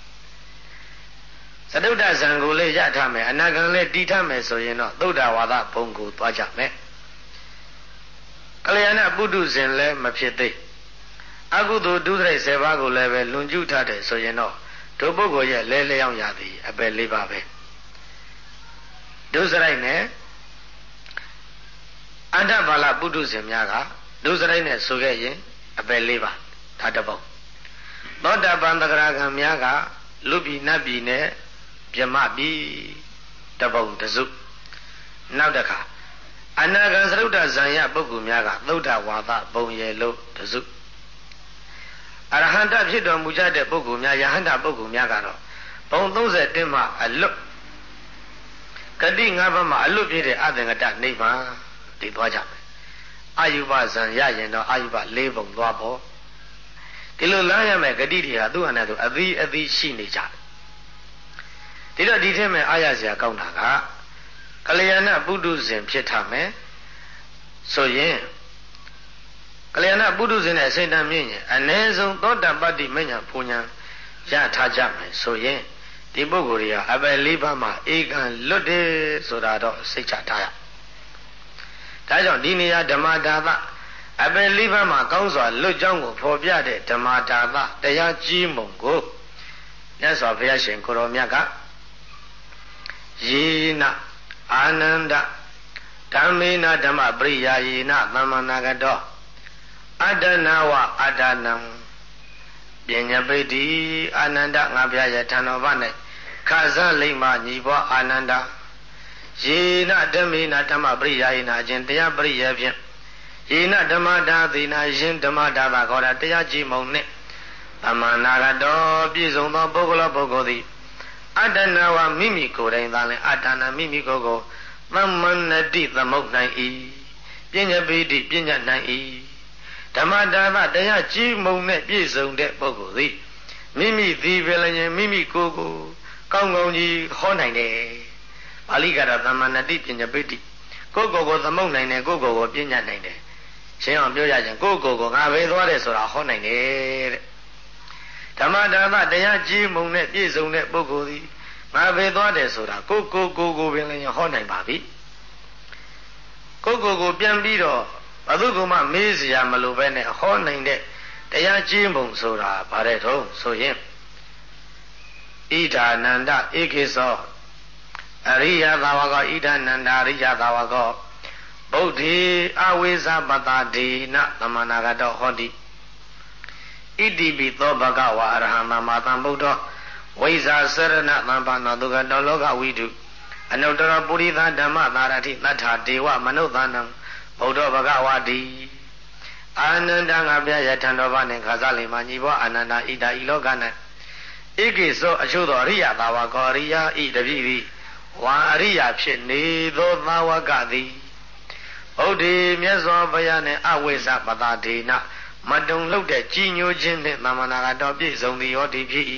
သတုဒ္ဒဇံကိုလည်းရထားမယ်အနာဂံလည်းတီးထားမယ်ဆိုရင်တော့သုဒ္ဓဝါဒဘုံကိုသွားကြမယ်ကလျာဏပုထုဇဉ်လည်းမဖြစ်သေးအကုသိုလ်ဒုစရိုက်10ပါးကိုလည်းပဲလွန်ကျူးထားတယ်ဆိုရင်တော့ဒုပုဂ္ဂိုလ်ရဲ့လဲလျောင်းရသည်အပယ်၄ပါးပဲဒုစရိုက်နဲ့အတ္တဘာလပုထုဇဉ်များကဒုစရိုက်နဲ့ဆိုခဲ့ရင်အပယ်၄ပါးဒါတပုံသောတာပန်သဂရကံများကလူပြည်နတ်ပြည်နဲ့ဗြဟ္မပြည်တပုံတစုနောက်တစ်ခါအနာဂံသရုဒ္ဓဇံယပုဂ္ဂိုလ်များကသုဒ္ဓဝါဒဘုံရဲ့လို့တစုအရဟံတဖြစ်တော်မူကြတဲ့ပုဂ္ဂိုလ်များယဟန္တာပုဂ္ဂိုလ်များကတော့ဘုံ31မှာအလွတ်ဂတိ၅ပါးမှာအလွတ်ပြည့်တဲ့အသင်္ကတနိဗ္ဗာန်တည်သွားကြမယ်အာယုဘဇံရရင်တော့အာယုဘ၄ပုံသွားဖို့ဒီလိုလမ်းရမယ်ဂတိတွေဟာသူ့ဟာနဲ့သူအသီးရှိနေကြတယ်ဒီတော့ဒီထဲမှာအာရစရာကောင်းတာကကလျာဏပုထုဇဉ်ဖြစ်ထားမယ်ဆိုရင်ကလျာဏပုထုဇဉ်နဲ့စိတ်တမ်းမြင့်ရင်အ ਨੇ ဆုံးသောတာပတ္တိမဉ္ဇဉ်ပူညာရထားကြမယ်ဆိုရင်ဒီပုဂ္ဂိုလ်တွေဟာအပယ်၄ပါးမှာဧကံလွတ်တယ်ဆိုတာတော့စိတ်ချထားရဒါကြောင့်ဒီနေရာဓမ္မဒါသအပယ်၄ပါးမှာကောင်းစွာလွတ်ကြောင်းကိုဖော်ပြတဲ့ဓမ္မဒါသတရားကြီးမုံကိုမြတ်စွာဘုရားရှင်ကိုရောမြတ်ကယေနအာနန္ဒဓမ္မေနဓမ္မပရိယာယေနသမ္မာနာဂတောအတ္တနာဝအတ္တနံပညာပိတိအာနန္ဒငါဘုရားရဲ့ထံတော်ဘာ၌ခါဇလိမ္မာညီပွားအာနန္ဒယေနဓမ္မေနဓမ္မပရိယာယေနအခြင်းတရားပရိယာဖြင့်ယေနဓမ္မဒါသေနာယင်ဓမ္မဒါသခေါ်တာတရားကြီးမုံနှင့်သမ္မာနာဂတောပြည့်စုံသောပုဂ္ဂလပုဂ္ဂိုလ်သည်အတ္တနာဝမိမိကိုယ်တိုင်သာလင်အတ္တနာမိမိကိုယ်ကိုသမ္မဏတိသမုတ်နိုင်၏ပညာပိတိပညာနိုင်၏ဓမ္မဒါသတရားကြီးမုံနဲ့ပြည့်စုံတဲ့ပုဂ္ဂိုလ်သည်မိမိသည်ပဲလည်းမိမိကိုယ်ကိုကောင်းကောင်းကြီးဟောနိုင်တယ်ပါဠိကတော့သမ္မဏတိပညာပိတိကိုယ်ကိုသမုတ်နိုင်တယ်ကိုယ်ကိုပညာနိုင်တယ်ရှင်းအောင်ပြောရရင်ကိုယ်ကိုငါပဲသွားတယ်ဆိုတာဟောနိုင်တယ်တဲ့ဓမ္မဒါသတရားကြီးမုံနဲ့ပြည့်စုံတဲ့ပုဂ္ဂိုလ်သည်ငါပဲသွားတယ်ဆိုတာကိုပင်လည်းဟောနိုင်ပါပြီကိုပြန်ပြီးတော့ဘသူကမှမေးစရာမလိုပဲနဲ့ဟောနိုင်တဲ့တရားကျင့်ပုံဆိုတာဗါတဲ့တော့ဆိုရင်ဣဒာနန္ဒဧကိသောအရိယသာဝကောဣဒာနန္ဒအရိယသာဝကောဗုဒ္ဓေအဝိဇ္ဇပတ္တဒေနသမဏဂတောဟောတိဣတိပိသောဘဂဝါအရဟံသမ္မာသမ္ဗုဒ္ဓောဝိဇ္ဇာစရဏသမ္ပန္နောဒုက္ခတောလောကဝိတုအနုတ္တရပုရိသဓမ္မသာရတိသတ္ထာဒေဝမနုဿာနံဗုဒ္ဓဘဂဝါတိအာနန္ဒငါပြယထံတော်ဘာနှင့်ခါစားလိမ္မာညီဘောအာနန္ဒဣဒာဤလောက၌ဧကိသောအချို့သောအရိယသာဝကောအရိယဤတပိပိဝါအရိယဖြစ်နေသောသာဝကသည်ဗုဒ္ဓေမြတ်စွာဘုရားနှင့်အဝိဇ္ဇပတ္တဒေနမတုံလုပ်တဲ့ကြီးညိုခြင်းနှင့်သမဏဂတောပြည့်စုံသည်ရောဒီဖြစ်၏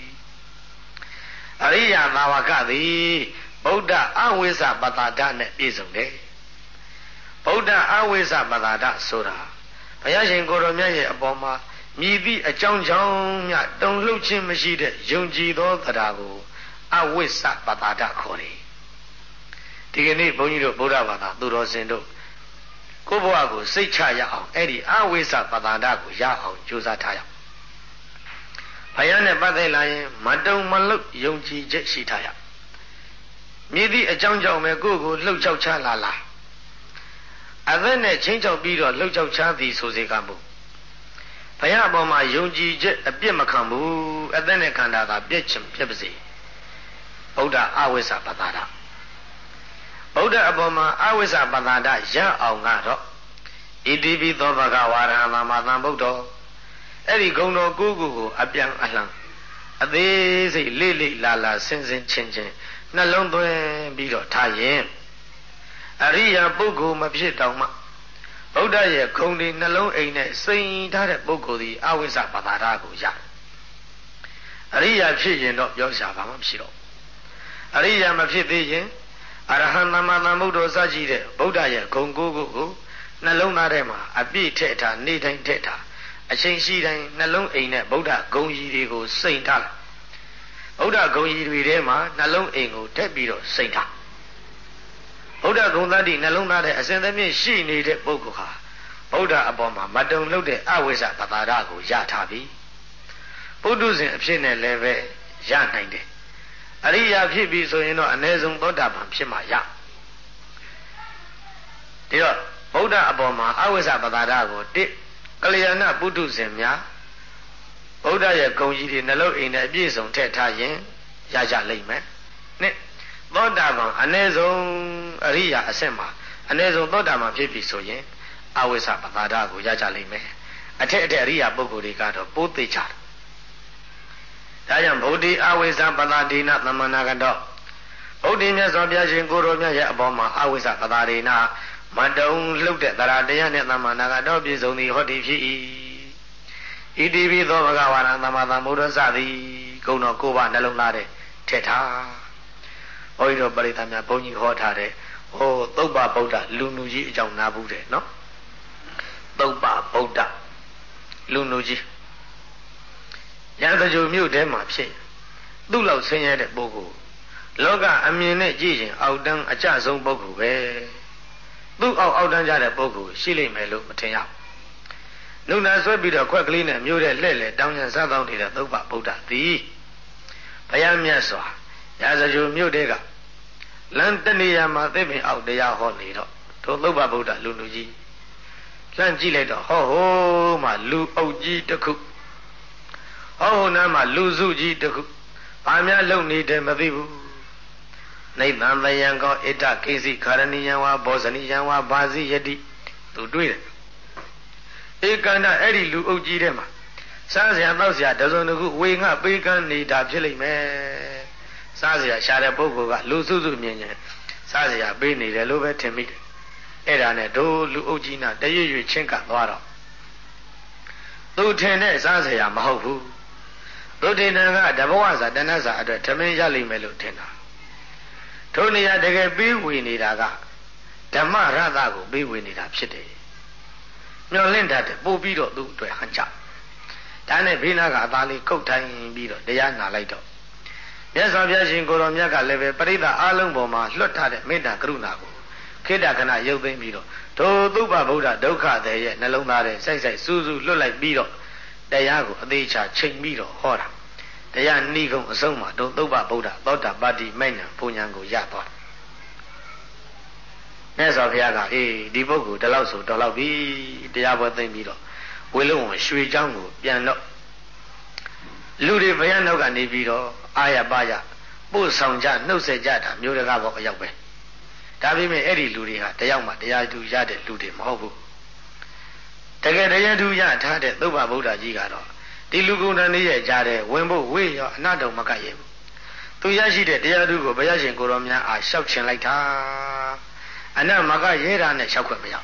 အရိယသာဝကသည်ဗုဒ္ဓအဝိဇ္ဇပတ္တဒနဲ့ပြည့်စုံတယ်ဗုဒ္ဓအဝိဇ္ဇပတ္တဒဆိုတာဘုရားရှင်ကိုယ်တော်မြတ်ရဲ့အပေါ်မှာမြည်သည့်အကြောင်းကြောင့်မြတုံလှုပ်ခြင်းမရှိတဲ့ယုံကြည်သောတရားကိုအဝိဇ္ဇပတ္တဒခေါ်တယ်ဒီကနေ့ဘုန်းကြီးတို့ဗုဒ္ဓဘာသာသူတော်စင်တို့ကိုယ့်ဘဝကိုစိတ်ချရအောင်အဲ့ဒီအဝိဇ္ဇပတ္တဒကိုရအောင်ကြိုးစားထားရအောင်ဘုရားနဲ့ပတ်သက်လာရင်မတုံမလှုပ်ယုံကြည်ချက်ရှိထားရမြည်သည့်အကြောင်းကြောင့်ပဲကိုယ့်ကိုလှုပ်ချောက်ချလာအသက်နဲ့ချင်းချောက်ပြီးတော့လှုပ်ချောက်ချသည်ဆိုစေကမူဘုရားအပေါ်မှာယုံကြည်ချက်အပြစ်မခံဘူးအသက်နဲ့ခန္ဓာသာပြည့်ချင်ပြည့်ပါစေဗုဒ္ဓအဝိဇ္ဇပတ္တဒဗုဒ္ဓအပေါ်မှာအဝိဇ္ဇပတ္တဒရအောင်ကတော့ဣတိပိသောဘဂဝါရဟံသမ္မာသမ္ဗုဒ္ဓောအဲ့ဒီဂုဏ်တော်ကိုအပြန်အလှန်အသေးစိတ်လေးလေးလာလာဆင်းဆင်းချင်းချင်းနှလုံးသွင်းပြီးတော့ထားရင်အရိယာပုဂ္ဂိုလ်မဖြစ်တောင်မှဗုဒ္ဓရဲ့ခုံဒီနှလုံးအိမ်နဲ့စိန်ထားတဲ့ပုဂ္ဂိုလ်ဒီအဝိဇ္ဇပတ္တဒကိုရအရိယာဖြစ်ရင်တော့ပြောရှာပါမှမရှိတော့အရိယာမဖြစ်သေးရင်အရဟံသမ္မာသမ္ဗုဒ္ဓောစကြည့်တဲ့ဗုဒ္ဓရဲ့ဂုဏ်ကိုနှလုံးသားထဲမှာအပြည့်ထည့်ထားနေတိုင်းထည့်ထားအချိန်ရှိတိုင်းနှလုံးအိမ်နဲ့ဗုဒ္ဓဂုဏ်ကြီးတွေကိုစိန်ထားလိုက်ဗုဒ္ဓဂုဏ်ကြီးတွေထဲမှာနှလုံးအိမ်ကိုထည့်ပြီးတော့စိန်ထားဗုဒ္ဓဂုဏ်သတ္တိနှလုံးသားထဲအစဉ်သဖြင့်ရှိနေတဲ့ပုဂ္ဂိုလ်ဟာဗုဒ္ဓအပေါ်မှာမတုံလို့တဲ့အဝိဇ္ဇပတ္တဒကိုရထားပြီပုထုဇဉ်အဖြစ်နဲ့လည်းပဲရနိုင်တယ်အရိယာဖြစ်ပြီဆိုရင်တော့အ ਨੇ ဆုံးသောတာပန်ဖြစ်မှရဒီတော့ဗုဒ္ဓအပေါ်မှာအဝိဇ္ဇပတ္တဒကိုတစ်ကလျာဏပုထုဇဉ်များဗုဒ္ဓရဲ့ဂုဏ်ကြီးတွေနှလုံးအိမ်နဲ့အပြည့်စုံထည့်ထားရင်ရကြလိမ့်မယ်နှစ်သောတာပန်အ ਨੇ ဆုံးအရိယာအဆင့်မှာအ ਨੇ ဆုံးသောတာပန်ဖြစ်ပြီဆိုရင်အဝိဇ္ဇပတ္တဒကိုရကြလိမ့်မယ်အထက်အရိယာပုဂ္ဂိုလ်တွေကတော့ပိုးသိကြတယ်ဒါကြောင့်ဗုဒ္ဓအဝိဇ္ဇပတ္တဒေနသမဏဂတောဗုဒ္ဓမြတ်စွာဘုရားရှင်ကိုယ်တော်မြတ်ရဲ့အပေါ်မှာအဝိဇ္ဇပတ္တဒေနမတုံလှုပ်တဲ့တရားတရားနဲ့သမဏဂတောပြည့်စုံသည်ဟောတိဖြစ်၏ဣတိပိသောဘဂဝါရသမ္မာသမ္ဗုဒ္ဓစသည်ဂုဏ်တော်ကိုးပါးနှလုံးသားတဲ့ထည့်ထားဘုန်းကြီးတို့ပရိသတ်များဘုန်းကြီးဟောထားတဲ့ဟိုသုပ္ပဗုဒ္ဓလူနူကြီးအကြောင်းနားဘူးတယ်နော်သုပ္ပဗုဒ္ဓလူနူကြီးရသကြိုမြို့ထဲမှာဖြစ်သူ့လောက်ဆင်းရဲတဲ့ပုဂ္ဂိုလ်လောကအမြင်နဲ့ကြည့်ရင်အောက်တန်းအကျဆုံးပုဂ္ဂိုလ်ပဲသူ့အောက်တန်းကြတဲ့ပုဂ္ဂိုလ်ရှိလိမ့်မယ်လို့မထင်ရဘူးနုနာဆွဲပြီးတော့ခွက်ကလေးနဲ့မြို့တဲ့လှဲ့လေတောင်းရန်စားတောင်းနေတဲ့သုပ္ပဗုဒ္ဓသည်ဘုရားမြတ်စွာရသကြိုမြို့တဲကလမ်းတနေရာမှာသစ်ပင်အောက်တရားဟောနေတော့ထိုသုပ္ပဗုဒ္ဓလူလူကြီးလှမ်းကြည့်လိုက်တော့ဟောမှလူအုပ်ကြီးတစ်ခုဟောနားမှာလူစုကြီးတစ်ခုဘာများလုံနေတယ်မသိဘူးနိဗ္ဗာန်တယံကောဣတကိစီခရဏီယံဝါဘောဇနိယံဝါဘာစီယတိသူတွေးတယ်ဧကန္တအဲ့ဒီလူအုပ်ကြီးထဲမှာစားစရာတောက်စရာတစုံတစ်ခုဝေငှပေးကမ်းနေတာဖြစ်လိမ့်မယ်စားစရာရှာတဲ့ပုဂ္ဂိုလ်ကလူစုစုမြင်ရင်စားစရာပေးနေတယ်လို့ပဲထင်မိတယ်အဲ့ဒါနဲ့တို့လူအုပ်ကြီးနာတရွရွချင်းကသွားတော့သူထင်တဲ့စားစရာမဟုတ်ဘူးသူထင်တယ်ကတဘဝစာတဏ္ဍစာအတွက်ထမင်းရလိမ့်မယ်လို့ထင်တာထိုနေရာတကယ်ပေးဝေနေတာကဓမ္မရသကိုပေးဝေနေတာဖြစ်တယ်မျောလင့်တတ်တယ်ပို့ပြီးတော့သူ့အတွက်ဟန်ချဒါနဲ့ဘေးနာကအသားလေးကုတ်ထိုင်ပြီးတော့တရားနာလိုက်တော့မြတ်စွာဘုရားရှင်ကိုယ်တော်မြတ်ကလည်းပဲပရိသတ်အားလုံးပေါ်မှာလွတ်ထားတဲ့မေတ္တာကရုဏာကိုခေတ္တခဏရုပ်သိမ်းပြီးတော့ထိုသုဘဗုဒ္ဓဒုက္ခတဲ့ရဲ့နှလုံးသားထဲစိုက်စိုက်စူးစူးလွတ်လိုက်ပြီးတော့တရားကိုအသေးချာချိန်ပြီးတော့ဟောတာတရားနှီးကုန်အဆုံးမှာတို့သုဘဗုဒ္ဓသောတာပတ္တိမိတ်ညာဘုံညာကိုရသွားမြတ်စွာဘုရားကဒီပုဂ္ဂိုလ်ဒီလောက်ဆိုတော်လောက်ပြီတရားပွဲသိမ့်ပြီးတော့ဝေလုံးဝင်ရွှေเจ้าကိုပြန်တော့လူတွေဘုရားနောက်ကနေပြီးတော့အာရပါရပို့ဆောင်ကြနှုတ်ဆက်ကြတာမျိုးတကားပေါ့အရောက်ပဲဒါပေမဲ့အဲ့ဒီလူတွေဟာတယောက်မှတရားသူရတဲ့လူတွေမဟုတ်ဘူးတကယ်တရားသူရထားတဲ့သုဘဗုဒ္ဓကြီးကတော့ဒီလူကုန်တန်လေးရဲ့ကြားတဲ့ဝင်ဖို့ဝေးရောအနတုံမကတ်ရဲ့ဘူးသူရရှိတဲ့တရားသူကိုဘုရားရှင်ကိုရောမြတ်အားလျှောက်ချင်လိုက်တာအနမကရဲတာနဲ့လျှောက်ခွင့်မရ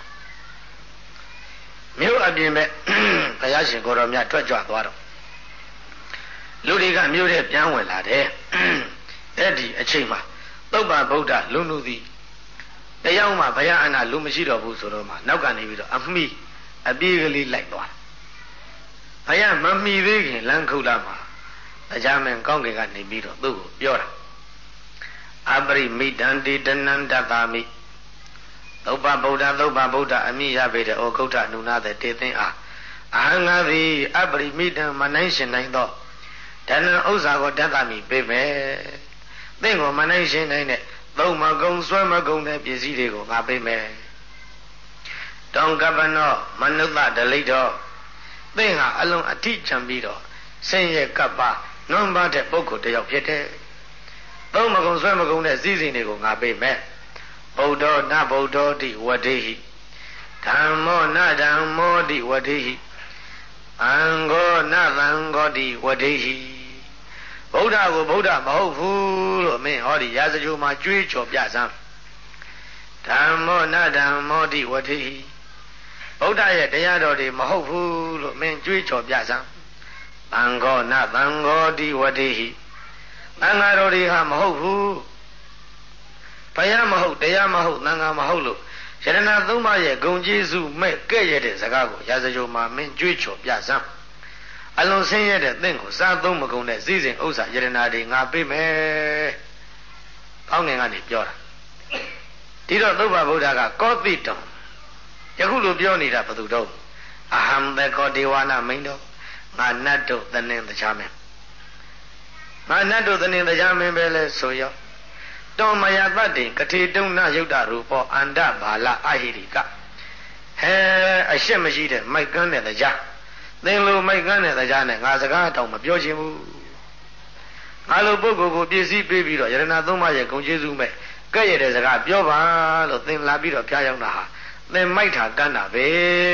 မြို့အပြင်ပဲဘုရားရှင်ကိုရောမြတ်ထွက်ကြွသွားတော့လူတွေကမြို့ထဲပြန်ဝင်လာတယ်အဲ့ဒီအချိန်မှာသုဘဗုဒ္ဓလူနုသည်တယောက်မှဘုရားအနာလူမရှိတော့ဘူးဆိုတော့မှနောက်ကနေပြီးတော့အမိအပြေးကလေးလိုက်သွားဘုရားမမီသေးခင်လမ်းခုလာမှာတရားမင်းကောင်းကင်ကနေပြီးတော့သူ့ကိုပြောတာအပရိမိတံတိတနန္တတာမိသုဘဗုဒ္ဓအမိရပေတဲ့ဩဂုဋ္ဌနုနာတဲ့တေသင်အားအဟံငါသည်အပရိမိတံမနိုင်ရှင်နိုင်သောဓနံဥစ္စာကိုတတ်တာမိပေးမယ်သင်ကိုမနိုင်ရှင်နိုင်တဲ့သုံးမကုံဆွဲမကုံတဲ့ပစ္စည်းတွေကိုငါပေးမယ်တောင်ကပ္ပနောမနုဿဒလိတောသင်ဟာအလုံးအထိချံပြီးတော့ဆင်းရဲကပ္ပနွမ်းပါတဲ့ပုဂ္ဂိုလ်တစ်ယောက်ဖြစ်တဲ့သုံးမကုံဆွဲမကုံတဲ့စည်းစိမ်တွေကိုငါပေးမယ်ဗုဒ္ဓောနဗုဒ္ဓောတိဝတိဟိဓမ္မောနဓမ္မောတိဝတိဟိအံဃောနသံဃောတိဝတိဟိဗုဒ္ဓကိုဗုဒ္ဓမဟုတ်ဘူးလို့မင်းဟောဒီရာဇဂိုမှာကြွေးကြော်ပြစမ်းဓမ္မောနဓမ္မောတိဝတိဟိဗုဒ္ဓရဲ့တရားတော်တွေမဟုတ်ဘူးလို့မင်းကြွေးကြော်ပြစမ်းသံဃောနသံဃောတိဝတိဟိသံဃာတော်တွေဟာမဟုတ်ဘူးဘုရားမဟုတ်တရားမဟုတ်သံဃာမဟုတ်လို့ယရဏသုံးပါးရဲ့ဂုဏ်ကျေးဇူးမဲ့ကဲ့ရဲ့တဲ့စကားကိုရာဇဂိုမှာမင်းကြွေးကြော်ပြစမ်းအလွန်ဆင်းရဲတဲ့သင်ကိုစားသုံးမကုန်တဲ့စည်းစိမ်ဥစ္စာယရဏတွေငါပေးမယ်။ကောင်းငင်ကနေပြောတာဒီတော့သုဘဗုဒ္ဓကကောတိတောယခုလိုပြောနေတာဘယ်သူတော့အဟံသကောဒေဝနာမိန်တော်ငါနတ်တို့သနင်တရားမင်းငါနတ်တို့သနင်တရားမင်းပဲလဲဆိုရောတောမယတတ္တိကတိတုံနယုတ်တရူပောအန္တဘာလအဟိရိကဟဲအရှက်မရှိတဲ့မိုက်ကန်းတဲ့တရားသင်လိုမိုက်ကန်းတဲ့တရားနဲ့ငါစကားတောင်မပြောချင်ဘူးငါလိုပုဂ္ဂိုလ်ကိုပြည့်စည်ပေးပြီးတော့ယရဏသုံးပါးရဲ့ဂုဏ်ကျေးဇူးမဲ့ကဲ့ရဲ့တဲ့စကားပြောပါလို့သင်လာပြီးတော့ဖျားရောက်တာဟာသင်မိုက်တာကန်းတာပဲ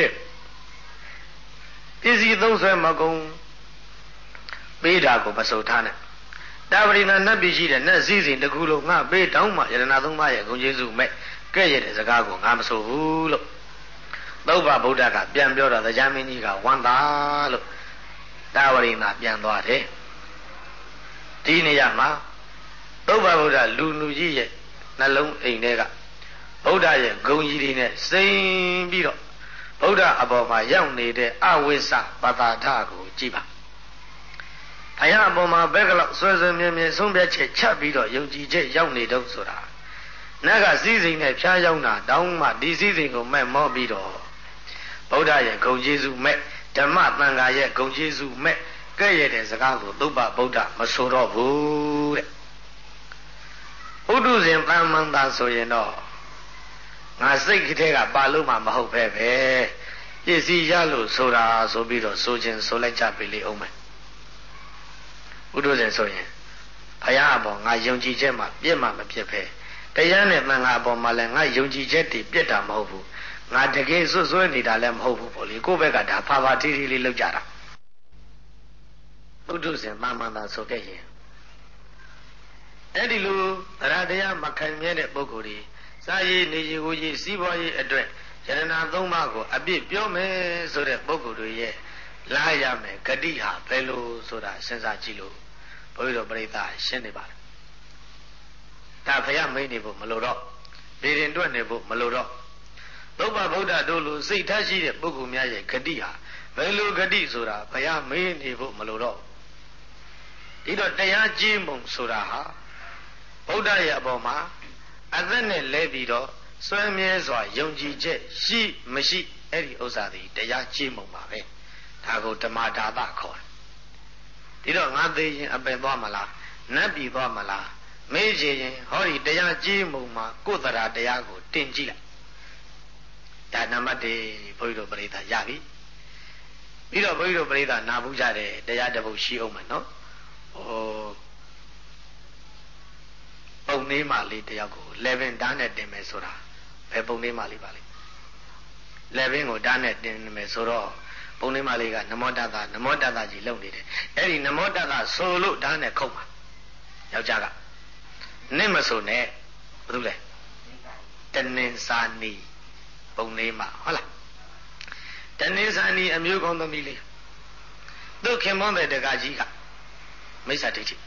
ပြည့်စည်သုံးဆွဲမကုန်ပေးတာကိုမစုံထားနဲ့တာဝရိနာနတ်ပြည်ရှိတဲ့နတ်စည်းစိမ်တစ်ခုလုံးငါပေးတောင်းမှယရဏသုံးပါးရဲ့ဂုဏ်ကျေးဇူးမဲ့ကဲ့ရဲ့တဲ့စကားကိုငါမဆိုဘူးလို့သုဘဗုဒ္ဓကပြန်ပြောတော့တရားမင်းကြီးကဝမ်းသာလို့တာဝရိနာပြန်သွားတယ်ဒီနေရာမှာသုဘဗုဒ္ဓလူလူကြီးရဲ့နှလုံးအိမ်ထဲကဗုဒ္ဓရဲ့ဂုဏ်ကြီးတွေနဲ့စိမ်ပြီးတော့ဗုဒ္ဓအပေါ်မှာရောက်နေတဲ့အဝိစ္စပတာထကိုကြည့်ပါဘုရားအပေါ်မှာဘက်ကလောက်ဆွဲဆွဲမြဲမြဲဆုံးဖြတ်ချက်ချပြီးတော့ယုံကြည်ချက်ရောက်နေတော့ဆိုတာနတ်ကစည်းစိမ်နဲ့ဖျားရောက်တာတောင်းမှဒီစည်းစိမ်ကိုမဲ့မောပြီးတော့ဗုဒ္ဓရဲ့ဂုဏ်ကျေးဇူးမဲ့ဓမ္မသံဃာရဲ့ဂုဏ်ကျေးဇူးမဲ့ကဲ့ရဲ့တဲ့စကားကိုသုဘဗုဒ္ဓမဆိုတော့ဘူးတဲ့ဥဒုဇဉ်ပန်းမန္တာဆိုရင်တော့ငါစိတ်ကလေးကပါလို့မှမဟုတ်ပဲပစ္စည်းရလို့ဆိုတာဆိုပြီးတော့ဆိုခြင်းဆိုလိုက်ကြပြီလေအောင်မယ်ဥဒုဇဉ်ဆိုရင်ဘုရားအပေါ်ငါယုံကြည်ချက်မှပြည့်မှမပြည့်ပဲတရားနဲ့သံဃာအပေါ်မှာလည်းငါယုံကြည်ချက်တည်ပြည့်တာမဟုတ်ဘူးငါတကယ်ဆွဆွဲနေတာလည်းမဟုတ်ဘူးပေါ့လေကိုယ့်ဘက်ကဒါဖာဖာတီးတီးလေးလောက်ကြတာဥဒုဇဉ်မှန်မှန်သာဆိုခဲ့ရင်အဲ့ဒီလိုတရားမခံမြဲတဲ့ပုဂ္ဂိုလ်တွေစာရေးနေရေးကိုရေးစီးပွားရေးအတွက်ယရဏသုံးပါးကိုအပြစ်ပြောမယ်ဆိုတဲ့ပုဂ္ဂိုလ်တွေရဲ့လာရမယ်ဂတိဟာဘယ်လိုဆိုတာစဉ်းစားကြည့်လို့ဘုရားတော်ပြိဿရှင်းနေပါတယ်ဒါဖယားမိန်နေဖို့မလိုတော့ဒေရင်တွက်နေဖို့မလိုတော့သုဘဗုဒ္ဓတို့လိုစိတ်ထားရှိတဲ့ပုဂ္ဂိုလ်များရဲ့ဂတိဟာဘယ်လိုဂတိဆိုတာဘုရားမေးနေဖို့မလိုတော့ဒီတော့တရားကျင့်ပုံဆိုတာဟာဗုဒ္ဓရဲ့အပေါ်မှာအသက်နဲ့လဲပြီးတော့စွဲမြဲစွာယုံကြည်ချက်ရှိမရှိအဲ့ဒီဥစ္စာတွေတရားကြည်မုံပါပဲဒါကိုဓမ္မဒါသခေါ်တယ်ဒီတော့ငါသေးရင်အပယ်သွားမလားနတ်ပြည်သွားမလားမေးချင်ရင်ဟောဒီတရားကြည်မုံမှာကိုယ်တရားတရားကိုတင်ကြည့်လိုက်ဒါနံပါတ်1ဘုန်းကြီးတို့ပရိသတ်ရပြီပြီးတော့ဘုန်းကြီးတို့ပရိသတ်နာဘူးကြတယ်တရားတစ်ပုဒ်ရှိအောင်မယ်နော်ပုံလေးမှလေးတယောက်ကို11ဓာတ်နဲ့တင်မယ်ဆိုတာဘယ်ပုံလေးမှလေးပါလိမ့်11ကိုဓာတ်နဲ့တင်မယ်ဆိုတော့ပုံလေးမှလေးကနမောတတကြီးလုံနေတယ်အဲ့ဒီနမောတတဆိုလို့ဓာတ်နဲ့ခုတ်ပါယောက်ျားကနင့်မဆိုနဲ့ဘာလို့လဲတနင်္စာနီပုံလေးမှဟုတ်လားတနင်္စာနီအမျိုးကောင်းသမီးလေးသူ့ခင်မွန်းတဲ့တကကြီးကမိစ္ဆာဒိဋ္ဌိ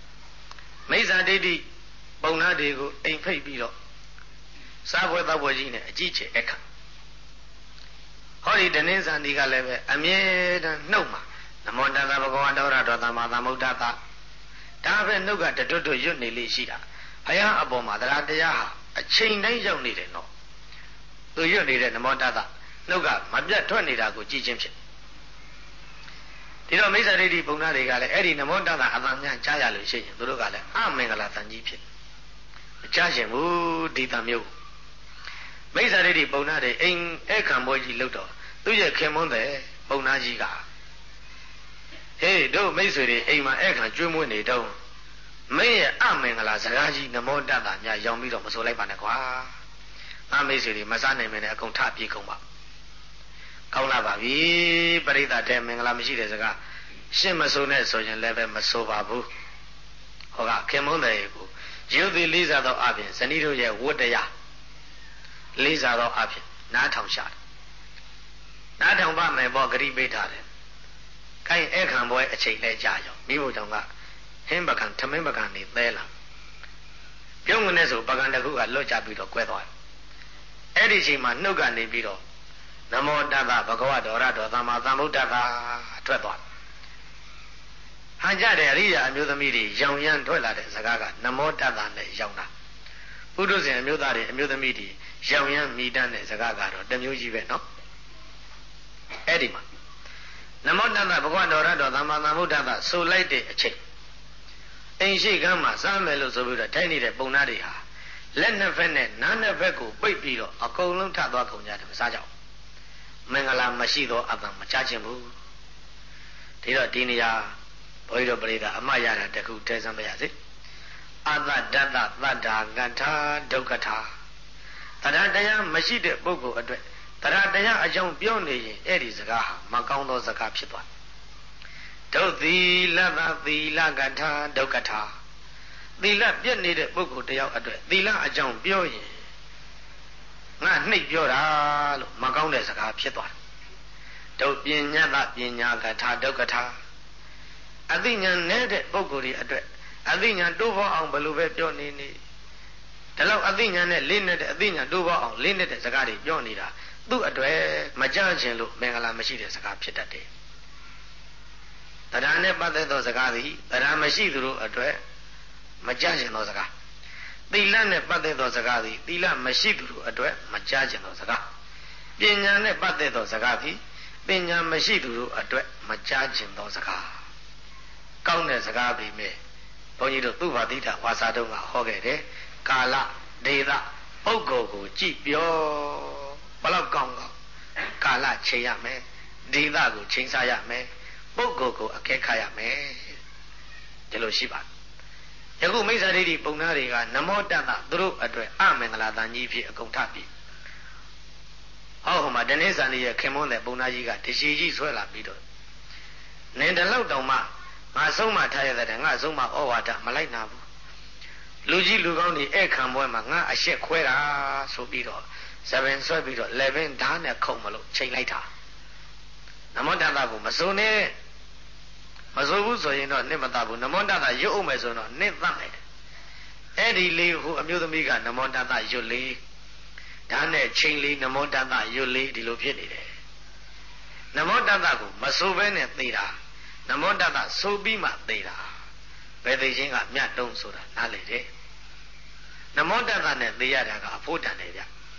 ပုံနာတွေကိုအိမ်ဖိတ်ပြီးတော့စားပွဲတောက်ပွဲကြီးနဲ့အကြီးကျယ်အခါဟောဒီတနင်္စာနီကလည်းပဲအမြဲတမ်းနှုတ်မှာနမောတတဗုဒ္ဓဝါဒေါရတော်သမ္မာသမ္ဗုဒ္ဓတာဒါပဲနှုတ်ကတွတ်ရွတ်နေလိရှိတာဘုရားအပေါ်မှာတရားတရားဟာအချိန်တိုင်းရောက်နေတယ်နော်သူရွတ်နေတဲ့နမောတတနှုတ်ကမပြတ်ထွက်နေတာကိုကြည်ချင်းဖြစ်ဒီတော့မိစ္ဆာဒိဋ္ဌိပုံနာတွေကလည်းအဲ့ဒီနမောတတအတန်များကြားရလို့ရှိရင်သူတို့ကလည်းအမင်္ဂလာတန်ကြီးဖြစ်မကြားရှင်ဘူးဒီတမျိုးမိစ္ဆာဒိဋ္ဌိပုံနာတွေအိမ်အခမ်းပွဲကြီးလုပ်တော့သူရဲ့ခင်မွန်းတဲ့ပုံနာကြီးကဟေးတို့မိတ်ဆွေတွေအိမ်မှာအခမ်းကျွေးမွေးနေတော့မင်းရဲ့အမင်္ဂလာစကားကြီးနမောတတများရောင်ပြီးတော့မဆိုလိုက်ပါနဲ့ကွာငါမိတ်ဆွေတွေမစားနိုင်မင်းနဲ့အကုန်ထပြေကုန်ပါကောင်းလာပါပြီပရိသတ်တဲ့မင်္ဂလာမရှိတဲ့စကားရှင်းမဆိုနဲ့ဆိုရင်လည်းပဲမဆိုပါဘူးဟောကခင်မွန်းတဲ့ကိုရုပ်သည်လေးစားသောအပြင်ဇနီးတို့ရဲ့ဝတ္တရားလေးစားသောအပြင်နားထောင်ရှာတယ်နားထောင်ပါမယ်ပေါ့ဂရိပေးထားတယ်ခိုင်းအခမ်းပွဲအချိန်လဲကြာရောမိဖို့ကြောင့်ကဟင်းပကံထမင်းပကံနေသဲလာပြုံးငနဲ့ဆိုပကံတစ်ခုကလွတ်ကြပြီးတော့ကွဲသွားတယ်အဲ့ဒီအချိန်မှာနှုတ်ကနေပြီးတော့နမောတတဗဂဝတောရတောသမ္မာသမ္ဗုဒ္ဓတာထွက်သွားဟန်ကြတဲ့အရိယာအမျိုးသမီးတွေရောင်ရမ်းထွက်လာတဲ့စကားကနမောတတနဲ့ရောင်တာပုထုဇဉ်အမျိုးသားတွေအမျိုးသမီးတွေရောင်ရမ်းမိတမ်းတဲ့စကားကတော့တစ်မျိုးကြီးပဲနော်အဲ့ဒီမှာနမောတတဗဂဝတောရတောသမ္မာသမ္ဗုဒ္ဓတာဆိုလိုက်တဲ့အချိန်အိမ်ရှိကမ်းမှာစားမယ်လို့ဆိုပြီးတော့ထိုင်နေတဲ့ပုံနာတွေဟာလက်နှစ်ဖက်နဲ့နားနှစ်ဖက်ကိုပိတ်ပြီးတော့အကုန်လုံးထသွားကုန်ကြတယ်မစားကြဘူးမင်္ဂလာမရှိသောအတန်မချခြင်းဘူးဒီတော့ဒီနေရာဘုရားပရိသတ်အမှတ်ရတာတခုတဲစမ်းပါရစေအတ္တဒတ္တသတ္တာကထာဒုက္ခထာတရားတရားမရှိတဲ့ပုဂ္ဂိုလ်အတွက်တရားတရားအကြောင်းပြောနေရင်အဲ့ဒီစကားဟာမကောင်းသောစကားဖြစ်သွားဒုသီလသီလကထာဒုက္ခထာသီလပြည့်နေတဲ့ပုဂ္ဂိုလ်တယောက်အတွက်သီလအကြောင်းပြောရင်ငါနှိပ်ပြောတာလို့မကောင်းတဲ့စကားဖြစ်သွားတယ်ဒုပညာသပညာကထာဒုက္ခထာအသိဉာဏ်နဲ့တဲ့ပုဂ္ဂိုလ်တွေအတွက်အသိဉာဏ်တိုးပေါ်အောင်ဘယ်လိုပဲပြောနေဒီလောက်အသိဉာဏ်နဲ့လေးနဲ့တဲ့အသိဉာဏ်တိုးပေါ်အောင်လေးနဲ့တဲ့စကားတွေပြောနေတာသူ့အတွက်မကြခြင်းလို့မင်္ဂလာမရှိတဲ့စကားဖြစ်တတ်တယ်တရားနဲ့ပတ်သက်သောစကားသည်တရားမရှိသူတို့အတွက်မကြခြင်းသောစကားသီလနဲ့ပတ်သက်သောစကားသည်သီလမရှိသူတို့အတွက်မကြခြင်းသောစကားပညာနဲ့ပတ်သက်သောစကားသည်ပညာမရှိသူတို့အတွက်မကြခြင်းသောစကားကောင်းတဲ့စကားပြီမဲ့ဘုန်းကြီးတို့သူ့ဘာတိတာဝါစာတုံးကဟောခဲ့တယ်ကာလဒေသပုဂ္ဂိုလ်ကိုကြည့်ပြောဘလောက်ကောင်းကောင်းကာလချိန်ရမယ်ဒေသကိုချိန်ဆရမယ်ပုဂ္ဂိုလ်ကိုအကဲခတ်ရမယ်ဒီလိုရှိပါတယ်ယခုမိစ္ဆာဒိဋ္ဌိပုံနာတွေကနမောတတသူတို့အတွက်အမင်္ဂလာတန်ကြီးဖြစ်အကုန်ထပြီဟောမှာတနေ့စံလေးရဲ့ခင်မွန်းတဲ့ပုံနာကြီးကတရှိကြီးဆွဲလာပြီးတော့နင်တလောက်တောင်မှငါဆုံးမထားရတဲ့ငါဆုံးမဩဝါဒမလိုက်နာဘူးလူကြီးလူကောင်းတွေဧကံပွဲမှာငါအရှက်ခွဲတာဆိုပြီးတော့7ဆွဲပြီးတော့11ဓာတ်နဲ့ခုံမလို့ချိန်လိုက်တာနမောတတကိုမစိုးနဲ့မစိုးဘူးဆိုရင်တော့နင့်မတတ်ဘူးနမောတတရွတ်အောင်မယ်ဆိုတော့နင့်တတ်မယ်အဲ့ဒီလေးဟိုအမျိုးသမီးကနမောတတရွတ်လေးဓာတ်နဲ့ချိန်လေးနမောတတရွတ်လေးဒီလိုဖြစ်နေတယ်နမောတတကိုမစိုးဘဲနဲ့သိတာနမောတတဆိုပြီးမှသိတာဘယ်သိချင်းကမြတ်တုံးဆိုတာနားလေတယ်နမောတတနဲ့သိရတာကအဖို့တန်တယ်ဗျ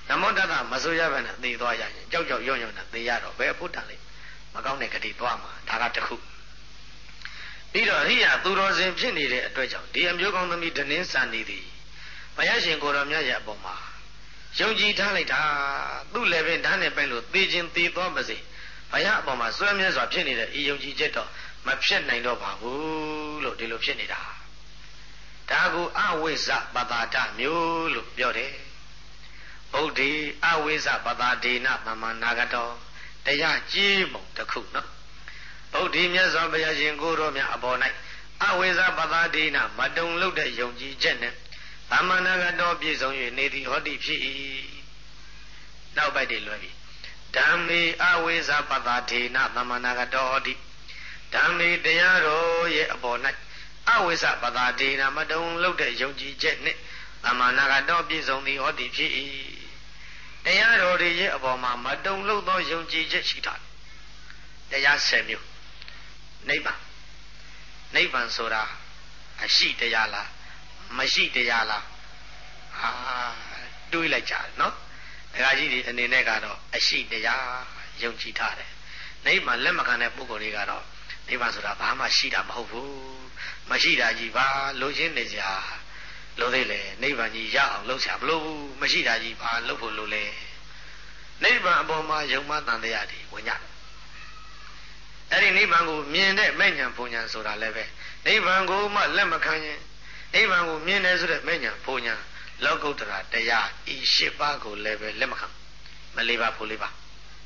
နမောတတမဆိုရဘဲနဲ့သေသွားရရင်ကြောက်ကြောက်ရွံ့ရွံ့နဲ့သေရတော့ဘယ်အဖို့တန်လိမ့်မကောင်းတဲ့ဂတိသွားမှာဒါကတခုပြီးတော့အရိယာသူတော်စင်ဖြစ်နေတဲ့အတွက်ကြောင့်ဒီအမျိုးကောင်းသမီးဒနင်းစံနေသည်ဘုရားရှင်ကိုတော်မြတ်ရဲ့အပေါ်မှာယုံကြည်ထားလိုက်တာသူ့လည်းပဲဓာတ်နဲ့ပဲလို့သေခြင်းသေသွားပါစေဘုရားအပေါ်မှာစွဲမြဲစွာဖြစ်နေတဲ့ဤယုံကြည်ချက်တော့မဖြစ်နိုင်တော့ပါဘူးလို့ဒီလိုဖြစ်နေတာဒါကိုအဝိဇ္ဇပတာဒမျိုးလို့ပြောတယ်ဗုဒ္ဓေအဝိဇ္ဇပတာဒေနသမ္မာနာဂတောတရားကြီးပုံတစ်ခုနော်ဗုဒ္ဓမြတ်စွာဘုရားရှင်ကိုတော်မြတ်အပေါ်၌အဝိဇ္ဇပတာဒေနမတုံလို့တဲ့ယုံကြည်ချက်နဲ့သမ္မာနာဂတောပြည့်စုံ၍နေသည်ဟောတိဖြစ်၏နောက်ပိုက်တွေလွယ်ပြီဓမ္မေအဝိဇ္ဇပတာဒေနသမ္မာနာဂတောဟောတိဓမ္မေတရားတော်ရဲ့အပေါ်၌အဝိဇ္ဇပတာဒေနမတုံလို့တဲ့ယုံကြည်ချက်နဲ့သမ္မာနာဂတောပြည့်စုံသည်ဟောတိဖြစ်၏တရားတော်ရဲ့အပေါ်မှာမတုံလို့သောယုံကြည်ချက်ရှိတာတရား10မျိုးနိဗ္ဗာန်ဆိုတာအရှိတရားလားမရှိတရားလားဟာတွေးလိုက်ကြနော်ဒကာကြီးဒီအနေနဲ့ကတော့အရှိတရားယုံကြည်ထားတယ်နိဗ္ဗာန်လက်မခံတဲ့ပုဂ္ဂိုလ်တွေကတော့နိဗ္ဗာန်ဆိုတာဘာမှရှိတာမဟုတ်ဘူးမရှိတာကြီးပါလိုချင်နေစရာလိုသေးလေနိဗ္ဗာန်ကြီးရအောင်လုပ်စရာမလိုဘူးမရှိတာကြီးပါလုပ်ဖို့လိုလေနိဗ္ဗာန်အပေါ်မှာယုံမှတန်တရားတွေဝင်ရတယ်အဲ့ဒီနိဗ္ဗာန်ကိုမြင်တဲ့မဲ့ညာဘုံညာဆိုတာလည်းပဲနိဗ္ဗာန်ကိုမှလက်မခံရင်နိဗ္ဗာန်ကိုမြင်တယ်ဆိုတဲ့မဲ့ညာဘုံညာလောကုတ္တရာတရားဤ8ပါးကိုလည်းပဲလက်မခံမ4ပါးဖို့4ပါး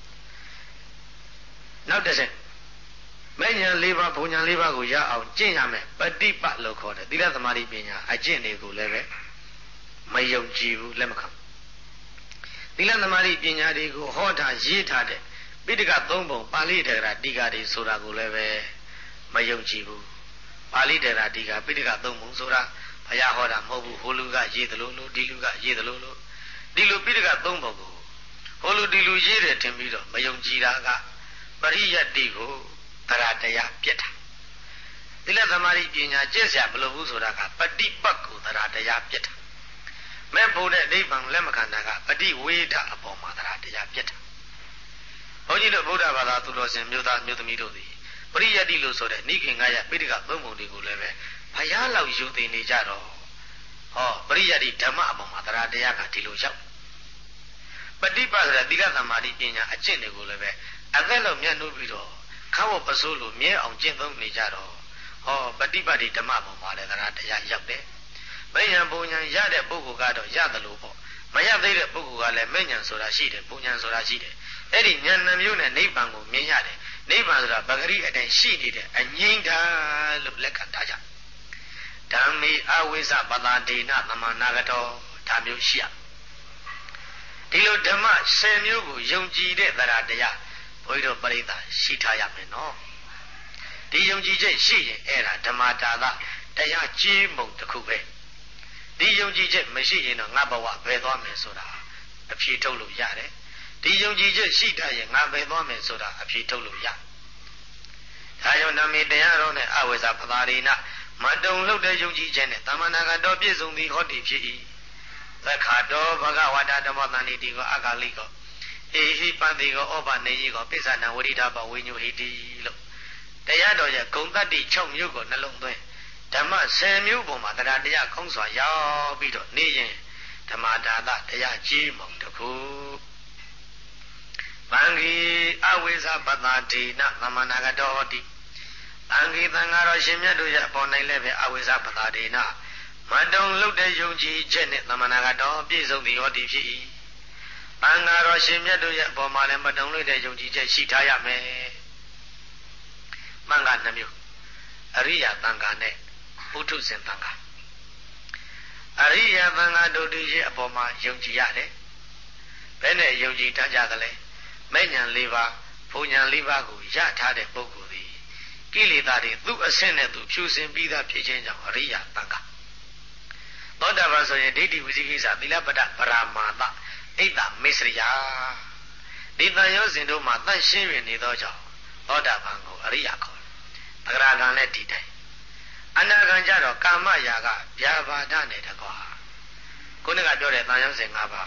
နောက်တစ်ချက်မဲ့ညာ4ပါးဘုံညာ4ပါးကိုရအောင်ကျင့်ရမယ်ပฏิပတ်လို့ခေါ်တယ်သီလသမာဓိပညာအကျင့်တွေကိုလည်းပဲမယုံကြည်ဘူးလက်မခံသီလသမာဓိပညာတွေကိုဟောတာရေးထားတဲ့ပိဋက3ပုံပါဠိတေဂရာတိကာတွေဆိုတာကိုလည်းပဲမယုံကြည်ဘူးပါဠိတေဂရာတိကာပိဋက3ပုံဆိုတာဘုရားဟောတာမဟုတ်ဘူးဟိုလူကရေးတယ်လို့ဒီလူကရေးတယ်လို့ဒီလိုပိဋက3ပုံကိုဟိုလူဒီလူရေးတယ်ထင်ပြီးတော့မယုံကြည်တာကပရိယတ္တိကိုသရတရားပြစ်တာသီလသမာဓိပညာကျင့်စရာမလိုဘူးဆိုတာကပฏิပတ်ကိုသရတရားပြစ်တာမဲ့ဖို့တဲ့နိဗ္ဗာန်လက်မခံတာကပฏิဝေဒအပေါ်မှာသရတရားပြစ်တာဘုန်းကြီးတို့ဗုဒ္ဓဘာသာသူတော်စင်မြို့သားမြို့သမီးတို့သည်ပရိယတ္တိလို့ဆိုတဲ့နိခင်9ရပ်ပိဋက3ပုံတွေကိုလည်းပဲဘုရားလောက်ယူသိနေကြတော့ဟောပရိယတ္တိဓမ္မအပေါ်မှာသရတရားကဒီလိုရောက်ပฏิပတ်ဆိုတဲ့သီလသမာဓိပညာအကျင့်တွေကိုလည်းပဲအသက်လောက်မြတ်နိုးပြီးတော့ခါဝပစိုးလို့မြဲအောင်ကျင့်သုံးနေကြတော့ဟောပฏิပတ်တိဓမ္မပေါ်မှာလည်းသရတရားရောက်တယ်မဉ္ဇဉ်ပုံဉ္ဇဉ်ရတဲ့ပုဂ္ဂိုလ်ကတော့ရတယ်လို့ပေါ့မရသေးတဲ့ပုဂ္ဂိုလ်ကလည်းမဉ္ဇဉ်ဆိုတာရှိတယ်ပုံဉ္ဇဉ်ဆိုတာရှိတယ်အဲ့ဒီဉာဏ်နှမျိုးနဲ့နိဗ္ဗာန်ကိုမြင်ရတယ်နိဗ္ဗာန်ဆိုတာပဂရိအတိုင်းရှိနေတဲ့အငြိမ့်တာလို့လက်ခံထားကြဓမ္မေအဝိဇ္ဇပတာဒေနသမ္မာနာဂတောဒါမျိုးရှိရဒီလိုဓမ္မ10မျိုးကိုယုံကြည်တဲ့သရတရားဘုန်းကြီးတို့ပရိသတ်ရှိထားရမယ်နော်ဒီယုံကြည်ချက်ရှိရင်အဲ့ဒါဓမ္မတာသတရားကြီးမုံတစ်ခုပဲဒီယုံကြည်ချက်မရှိရင်တော့ငါဘဝဘယ်သွားမယ်ဆိုတာအဖြေထုတ်လို့ရတယ်ဒီယုံကြည်ချက်ရှိတတ်ရင်ငါဘယ်သွားမယ်ဆိုတာအဖြေထုတ်လို့ရဒါကြောင့်ဓမ္မေတရားတော်နဲ့အဝိဇ္ဇပတာရိနမတုံလို့တဲ့ယုံကြည်ချက်နဲ့သမ္မာနာဂတောပြည့်စုံသည်ဟောတိဖြစ်၏သက္ခာတောဘဂဝါဒဓမ္မသန္တိတိကောအကာလိကောအေဟိပန္တိကောဩပနေယိကောပိစ္ဆနာဝရိဒဘဝိညုဟိတိလို့တရားတော်ရဲ့ဂုံတတ္တိ6မျိုးကိုနှလုံးသွင်းဓမ္မ10မျိုးပုံမှာတရားတရားကောင်းစွာရောက်ပြီးတော့နေရင်ဓမ္မဒါသတရားကြီးမုံတခုဗံဂီအဝိဇ္ဇပတာဒေနသမ္မာနာဂတောဟောတိဗံဂီသံဃာတော်ရှင်မြတ်တို့ရဲ့အပေါ်၌လည်းပဲအဝိဇ္ဇပတာဒေနမတုံလို့တဲ့ယုံကြည်ချက်နဲ့သမ္မာနာဂတောပြည့်စုံသည်ဟောတိဖြစ်၏သံဃာတော်ရှင်မြတ်တို့ရဲ့အပေါ်မှာလည်းမတုံလို့တဲ့ယုံကြည်ချက်ရှိထားရမယ်မှန်က2မျိုးအရိယသံဃာနဲ့ပုထုဇဉ်သံဃာအရိယသံဃာတို့ရဲ့အပေါ်မှာယုံကြည်ရတယ်ဘယ်နဲ့ယုံကြည်တတ်ကြသလဲမဲ့ညာ4ပါးဘုံညာ4ပါးကိုရထားတဲ့ပုဂ္ဂိုလ်သည်ကိလေသာတွေသူ့အဆင့်နဲ့သူဖြူစင်ပြီးသားဖြစ်ခြင်းကြောင့်အရိယသံဃာသောတာပန်ဆိုရင်ဒိဋ္ဌိဝိသိကိစ္စသီလပတ္တပရာမာသအိတ္တမေစရိယဒီတန်ရောစဉ်တို့မှာတန့်ရှင်းရနေသောကြောင့်သောတာပန်ကိုအရိယခေါ်တယ်သဂရကံလည်းဒီတိုင်းအနာဂံကြတော့ကာမရာဂဗျာပါဒနဲ့တကွာခုနကပြောတဲ့တန်ရောစဉ်5ပါး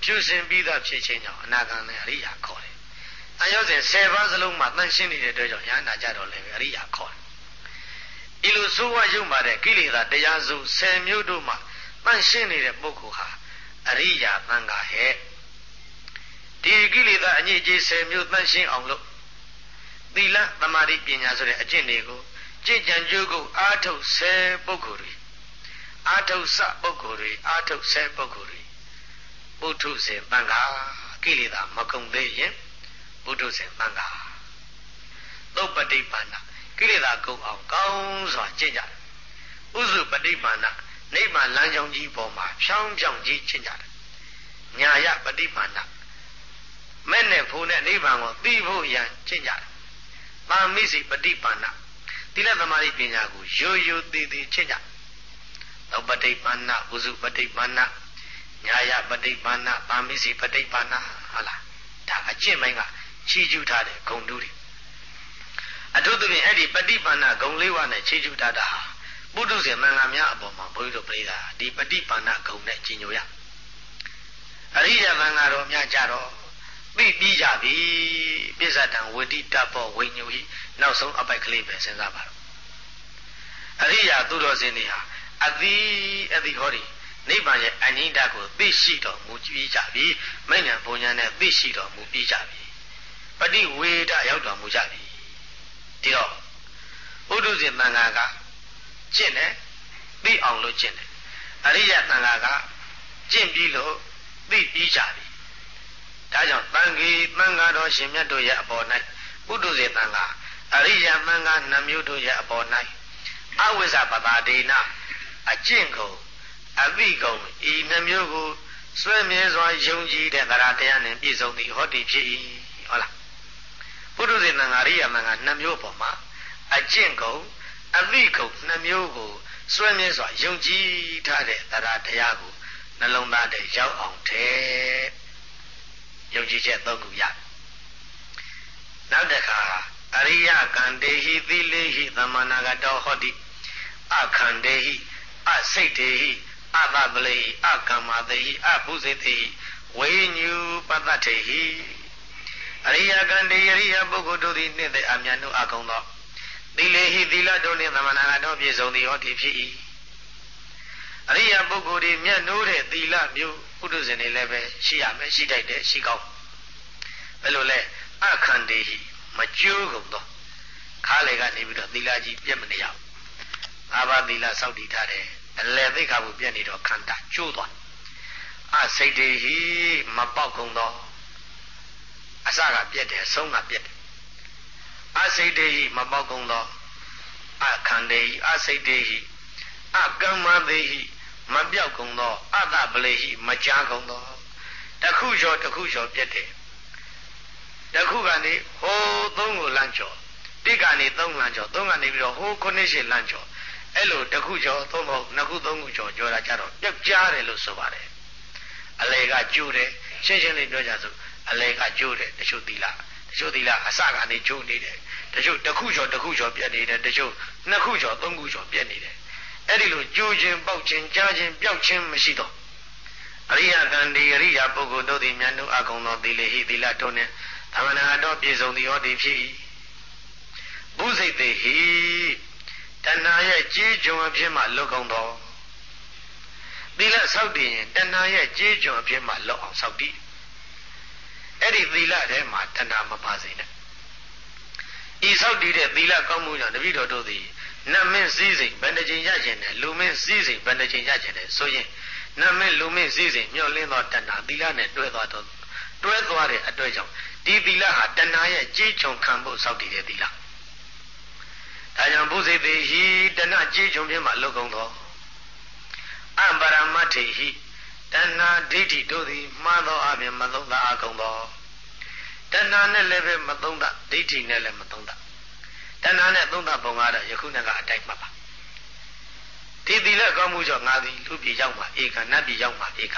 ဖြူစင်ပြီးသားဖြစ်ခြင်းကြောင့်အနာဂံနဲ့အရိယာခေါ်တယ်။တန်ရောစဉ်10ပါးစလုံးမှာတန်ရှင်းနေတဲ့အတွက်ကြောင့်ယန္တာကြတော့လည်းအရိယာခေါ်တယ်။ဤလိုဆိုးဝါးရုံမာတဲ့ကိလေသာတရားစု10မျိုးတို့မှာတန်ရှင်းနေတဲ့ပုဂ္ဂိုလ်ဟာအရိယာသံဃာဟဲ့ဒီကိလေသာအညစ်အကြေး10မျိုးတန်ရှင်းအောင်လို့သီလသမာဓိပညာဆိုတဲ့အကျင့်တွေကိုကြင်ကြံကြိုးကိုအားထုတ်10ပုဂ္ဂိုလ်တွေအားထုတ်စပုဂ္ဂိုလ်တွေအားထုတ်10ပုဂ္ဂိုလ်တွေပုထုဇဉ်သံဃာကိလေသာမကုန်သေးရင်ပုထုဇဉ်သံဃာသုပတိပါဏကိလေသာကုန်အောင်ကောင်းစွာကျင့်ကြတယ်ဥစုပฏิပါဏနိဗ္ဗာန်လမ်းကြောင်းကြီးပေါ်မှာဖြောင်းဖြောင်းကြီးကျင့်ကြတယ်ညာယပฏิပါဏမဲ့နဲ့ဖို့နဲ့နိဗ္ဗာန်ကိုသိဖို့ရန်ကျင့်ကြတယ်ပါမိစိပฏิပါဏသီလသမာဓိပညာကိုရိုးရိုးသေးသေးကျင့်ကြသောပฏิပါဏဥစုပฏิပါဏညာယပฏิပါဏပါမိစိပฏิပါဏဟုတ်လားဒါအကျင့်ပိုင်းကချီးကျူးထားတဲ့ဂုဏ်တူးတွေအထူးသဖြင့်အဲ့ဒီပฏิပါဏဂုဏ်၄ပါးနဲ့ချီးကျူးထားတာပုထုဇဉ်မင်္ဂလာများအပေါ်မှာဘုန်းကြီးတို့ပြိတာဒီပฏิပါဏဂုဏ်နဲ့ကြီးညိုရအရိယမင်္ဂလာတော်များကြတော့သိပြီးကြပြီပိဿတံဝတိတဘောဝိညုဟိနောက်ဆုံးအပိုက်ကလေးပဲစဉ်းစားပါတော့အရိယသူတော်စင်တွေဟာအတိဟောဒီနိဗ္ဗာန်ရဲ့အနိဒတ်ကိုသိရှိတော်မူပြီးကြပြီမိညာဘုံညာနဲ့သိရှိတော်မူပြီးကြပြီပฏิဝေဒရောက်တော်မူကြပြီဒီတော့ပုထုဇဉ်သံဃာကကျင့်တယ်သိအောင်လို့ကျင့်တယ်အရိယသံဃာကကျင့်ပြီးလို့သိပြီးကြပြီဒါကြောင့်သံဃေသံဃာတော်ရှင်မြတ်တို့ရဲ့အပေါ်၌ပုထုဇဉ်သံဃာအရိယသံဃာနှမျိုးတို့ရဲ့အပေါ်၌အဝိဇ္ဇပတာဒေနအကျင့်ကိုအသိကုန်ဤနှမျိုးကိုစွဲမြဲစွာယုံကြည်တဲ့တရားတရားနဲ့ပြည့်စုံသည်ဟောတိဖြစ်၏ဟုတ်လားပုထုဇဉ်သံဃာအရိယသံဃာနှမျိုးပေါ်မှာအကျင့်ကုန်အသိကုန်နှမျိုးကိုစွဲမြဲစွာယုံကြည်ထားတဲ့တရားတရားကိုနှလုံးသားထဲရောက်အောင်ထဲယုံကြည်ချက်သုံးခုရနောက်တစ်ခါအရိယကံတေဟိသီလေဟိသမဏဂတောဟောတိအခန္တေဟိအစိတ်တေဟိအသပလေဟိအကမ္မတေဟိအဘုဇိတေဟိဝိညုပတ္တတေဟိအရိယကံတေအရိယပုဂ္ဂိုလ်တို့သည်နှင့်တဲ့အမြတ်တို့အကုန်သောသီလေဟိသီလတို့နှင့်သမဏဂတောပြည့်စုံသည်ဟောတိဖြစ်၏အရိယပုဂ္ဂိုလ်တွေမြတ်နိုးတဲ့သီလမျိုးပုထုဇဉ်တွေလည်းပဲရှိရမယ်ရှိတတ်တယ်ရှိကောင်းဘယ်လိုလဲအခန္တေဟိမကျိုးကုန်သောခါလေကနေပြီးတော့သီလကြီးပြတ်မနေရဘူးငါးပါးသီလစောင့်တည်ထားတယ်အလယ်သိက္ခာပုပြတ်နေတော့ခန္ဓာကျိုးသွားအစိတ်တေဟိမပေါက်ကုန်သောအစကပြတ်တယ်ဆုံးကပြတ်တယ်အစိတ်တေဟိမပေါက်ကုန်သောအခန္တေဟိအစိတ်တေဟိအကမ္မတေဟိမပြောက်ကုန်သောအတ္တပလေဟိမကြားကုန်သောတခုလျော်ပြတ်တယ်တခုကနေဟိုသုံးကိုလမ်းကျော်တိကနေသုံးလမ်းကျော်သုံးကနေပြီးတော့ဟို9လမ်းကျော်အဲ့လိုတခုကျော်သုံးဖို့နှစ်ခုသုံးခုကျော်တာကြတော့ပြုတ်ကြားတယ်လို့ဆိုပါတယ်အလေကကျိုးတယ်ရှင်းရှင်းလေးပြောကြစို့အလေကကျိုးတယ်တချို့သီလအစကနေကျိုးနေတယ်တချို့တခုကျော်ပြတ်နေတယ်တချို့နှစ်ခုကျော်သုံးခုကျော်ပြတ်နေတယ်အဲ့ဒီလိုကျိုးခြင်းပေါက်ခြင်းကြားခြင်းပျောက်ခြင်းမရှိတော့အရိယကံဒီအရိယပုဂ္ဂိုလ်တို့သည်မြတ်တို့အကုန်သောသီလေဟိသီလတို့နှင့်သမဏဂတောပြည့်စုံသည်ဟောသည်ဖြစ်၏ဘုဇိတေဟိတဏှာရဲ့ကြေးကျွန်အဖြစ်မှလွတ်ကုန်သောသီလဆောက်တည်ရင်တဏှာရဲ့ကြေးကျွန်အဖြစ်မှလွတ်အောင်ဆောက်တည်အဲ့ဒီသီလထဲမှာတဏှာမပါစေနဲ့ဤဆောက်တည်တဲ့သီလကောင်းမှုကြောင့်တပည့်တော်တို့သည်နတ်မင်းစည်းစိမ်ဘယ်နှချိန်ရကျင်တယ်လူမင်းစည်းစိမ်ဘယ်နှချိန်ရကျင်တယ်ဆိုရင်နတ်မင်းလူမင်းစည်းစိမ်မျောလင်းသောတဏှာသီလနဲ့တွဲသွားတဲ့အတွက်ကြောင့်ဒီသီလဟာတဏှာရဲ့ကြေးကျွန်ခံဖို့ဆောက်တည်တဲ့သီလဒါကြောင့်ဘုဇိတေဟိတဏှာကြေးကျွန်ဖြင့်မှလွတ်ကုန်သောအပရမတ္ထိဟိတဏှာဒိဋ္ဌိတို့သည်မှားသောအပြင်မသုံးသာအကုန်သောတဏှာနဲ့လည်းပဲမသုံးသာဒိဋ္ဌိနဲ့လည်းမသုံးသာတဏှာနဲ့သုံးသာပုံကတော့ယခုနကအတိုင်းမှပါဒီသီလကောင်းမှုကြောင့်ငါသည်လူပြည်ရောက်မှာဧကနတ်ပြည်ရောက်မှာဧက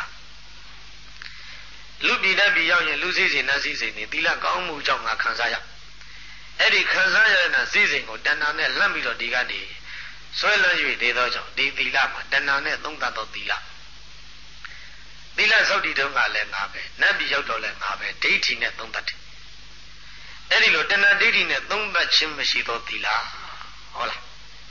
လူပြည်နတ်ပြည်ရောက်ရင်လူစည်းစိမ်နတ်စည်းစိမ်တွေသီလကောင်းမှုကြောင့်ငါခံစားရအဲ့ဒီခံစားရတဲ့စည်းစိမ်ကိုတဏှာနဲ့လှမ်းပြီးတော့ဒီကနေဆွဲလန်း၍နေသောကြောင့်ဒီသီလမှာတဏှာနဲ့သုံးသပ်သောသီလသီလစောင့်တည်တုန်းကလည်းငါပဲနတ်ပြည်ရောက်တော့လည်းငါပဲဒိဋ္ဌိနဲ့သုံးသတ်တယ်အဲ့ဒီလိုတဏှာဒိဋ္ဌိနဲ့သုံးသတ်ခြင်းမရှိသောသီလဟုတ်လား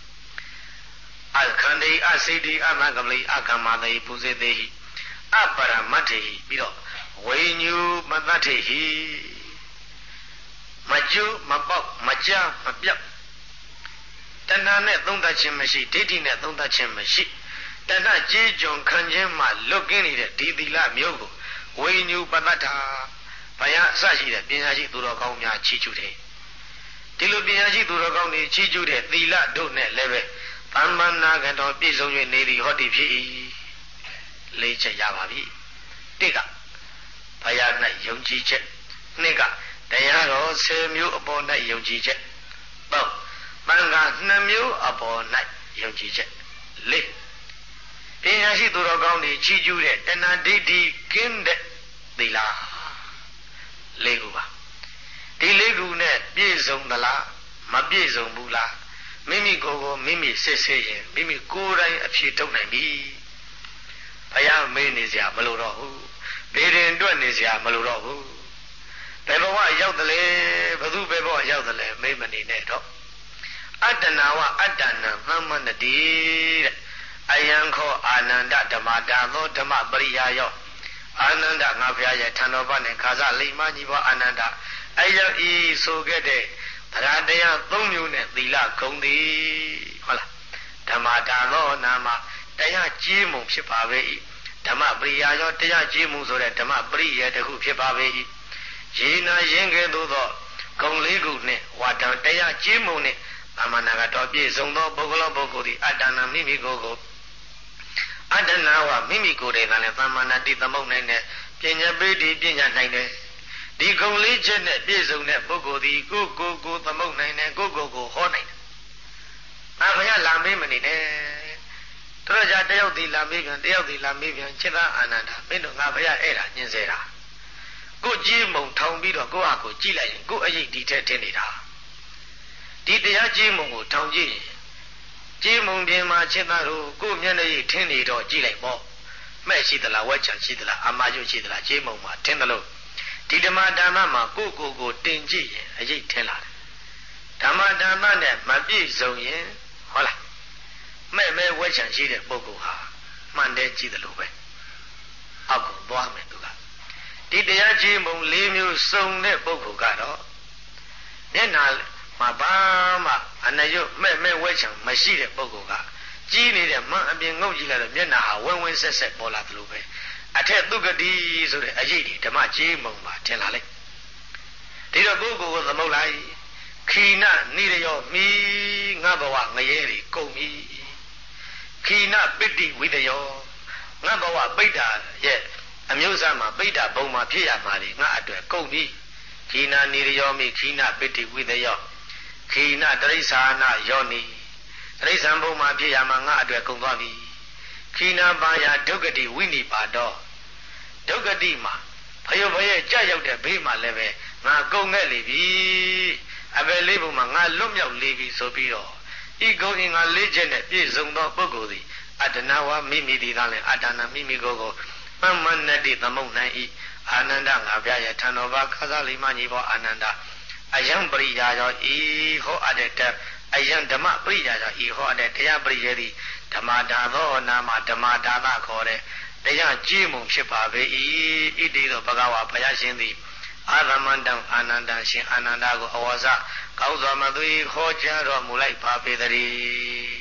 အခန္ဓေအစိတိအမကပလိအကမ္မတေပုစေတေဟိအပရမတ္ထေဟိပြီးတော့ဝိညုမတ္ထေဟိမကျူးမပေါက်မကြမပြောက်တဏှာနဲ့သုံးသတ်ခြင်းမရှိဒိဋ္ဌိနဲ့သုံးသတ်ခြင်းမရှိတဏှာကြေးကျွန်ခံခြင်းမှလွတ်ကင်းနေတဲ့ဒီသီလမျိုးကိုဝိညုပတ္ထာဘယအစရှိတဲ့ပညာရှိသူတော်ကောင်းများချီးကျူးတယ်ဒီလိုပညာရှိသူတော်ကောင်းတွေချီးကျူးတဲ့သီလတို့နဲ့လည်းပဲသမ္မာနာကတော်ပြည့်စုံ၍နေသည်ဟောတိဖြစ်၏လေးချက်ရပါပြီတစ်ကဘယ၌ယုံကြည်ချက်နှစ်ကတရားတော်10မျိုးအပေါ်၌ယုံကြည်ချက်သုံးသံဃာ2မျိုးအပေါ်၌ယုံကြည်ချက်လေးပညာရှိသူတော်ကောင်းတွေချီးကျူးတဲ့တဏှာဒိဋ္ဌိကင်းတဲ့သီလလေးခုပါဒီလေးခုနဲ့ပြည့်စုံသလားမပြည့်စုံဘူးလားမိမိကိုယ်ကိုမိမိစစ်ဆေးရင်မိမိကိုယ်တိုင်အဖြေထုတ်နိုင်ပြီဘုရားမေးနေစရာမလိုတော့ဘူးဘေရင်တွက်နေစရာမလိုတော့ဘူးဘယ်ဘဝရောက်တယ်လဲဘသူဘယ်ဘဝရောက်တယ်လဲမေးမနေနဲ့တော့အတ္တနာဝအတ္တနံသမ္မန္တိတဲ့အယံခောအာနန္ဒဓမ္မတာသောဓမ္မပရိယာယောအာနန္ဒငါဘုရားရဲ့ထံတော်ဘာနဲ့ခါစားလိမ္မာကြီးဘောအာနန္ဒအယံဤဆိုခဲ့တဲ့တရားတရား3မျိုးနဲ့သီလဂုံသည်ဟုတ်လားဓမ္မတာသောနာမတရားကြီးမှုဖြစ်ပါပဲ၏ဓမ္မပရိယာယောတရားကြီးမှုဆိုတဲ့ဓမ္မပရိယာတခုဖြစ်ပါပဲ၏ယေနာရင်ကဲ့သို့သောဂုံလေးခုနှင့်ဝါဒတရားကြီးမှုနှင့်သမ္မာနာကတော့ပြည့်စုံသောပုဂ္ဂလောပုဂ္ဂိုလ်သည်အတ္တနာမိမိကိုယ်ကိုအတ္တနာဝမိမိကိုယ်တည်းကလည်းသမ္မာနာတိသမုတ်နိုင်တဲ့ပညာပိဋိပညာနိုင်တဲ့ဒီဂုံလေးချက်နဲ့ပြည့်စုံတဲ့ပုဂ္ဂိုလ်သည်ကိုယ်ကိုသမုတ်နိုင်တဲ့ကိုယ်ကိုဟောနိုင်တယ်။ငါဘုရားလာမေးမနေနဲ့။တို့ကြတယောက်ဒီလာမေးပြန်တယောက်ဒီလာမေးပြန်จิตအာနန္ဒာမင်းတို့ငါဘုရားအဲ့ဒါညင်စေတာ။ကိုကြီးမုံထောင်ပြီးတော့ကိုယ့်ဟာကိုကြည့်လိုက်ရင်ကိုယ်အရေးဒီထက်ထင်နေတာ။ဒီတရားကြီးမုံကိုထောင်ကြည့်ရင်ကြီးမုံပြင်မှာจิตတို့ကိုယ်မျက်နှာကြီးထင်နေတော့ကြည့်လိုက်ပေါ့။မဲ့ရှိသလားဝက်ချံရှိသလားအာမယုရှိသလားကြီးမုံမှာထင်တယ်လို့ဒီဓမ္မဓမ္မမှာကိုတင်ကြည့်ရင်အရေးထင်လာတယ်ဓမ္မဓမ္မနဲ့မပြည့်စုံရင်ဟုတ်လားမဲ့ဝဲချံရှိတဲ့ပုဂ္ဂိုလ်ဟာမှန်တယ်ကြည့်တယ်လို့ပဲအောက်ကိုသွားမယ်သူကဒီတရားကြီးမုံ၄မျိုးစုံတဲ့ပုဂ္ဂိုလ်ကတော့မျက်နာမှာဘာမှအနယုတ်မဲ့ဝဲချံမရှိတဲ့ပုဂ္ဂိုလ်ကကြီးနေတဲ့မှန်အပြင်ငုတ်ကြည့်လိုက်တော့မျက်နာဟာဝင်းဆက်ပေါ်လာတယ်လို့ပဲအထက်သုဂတိဆိုတဲ့အရေးဒီဓမ္မကြီးမုံပါထင်လာလိုက်ဒီတော့ကိုယ်ကိုသမုတ်လိုက်ခီနနိရယောမိငါဘဝငရဲတွေကုန်ပြီခီနပိဋိဝိတယောငါဘဝပိဋ္ဌာရဲ့အမျိုးသားမှာပိဋ္ဌာဘုံမှာဖြစ်ရမှာလေငါအတွက်ကုန်ပြီခီနနိရယောမိခီနပိဋိဝိတယောခီနတရိစ္ဆာနယောနိတရိစ္ဆာန်ဘုံမှာဖြစ်ရမှာငါအတွက်ကုန်သွားပြီခီနာပါယဒုက္ခတိဝိနိပါတောဒုက္ခတိမှာဖယုတ်ဖရဲ့ကြာရောက်တဲ့ဘေးမှာလည်းပဲငါကုန်ခဲ့လေပြီအဘယ်လေးဘုံမှာငါလွတ်မြောက်လေပြီဆိုပြီးတော့ဤကုံအင်္ဂါ၄ချက်နဲ့ပြည့်စုံသောပုဂ္ဂိုလ်သည်အတ္တနာဝမိမိသည်သာလည်းအတ္တနာမိမိကိုယ်ကိုပမ္မနတိသမုတ်နိုင်၏အာနန္ဒငါပြရဲ့ထံတော်ဘာခါစားလိမ္မာညီဘောအာနန္ဒအယံပရိယာယောဤဟောအပ်တဲ့အယံဓမ္မပရိယာယောဤဟောအပ်တဲ့တရားပရိယေသည်ဓမ္မဒါသောနာမဓမ္မဒါနခေါ်တဲ့တရားကြီးမှုဖြစ်ပါပေ၏ဣတိသောဘဂဝါဘုရားရှင်သည်အာသမန္တံအာနန္ဒံရှင်အာနန္ဒကိုအဝါစကောင်းစွာမသွေဟောကြားတော်မူလိုက်ပါပေတည်း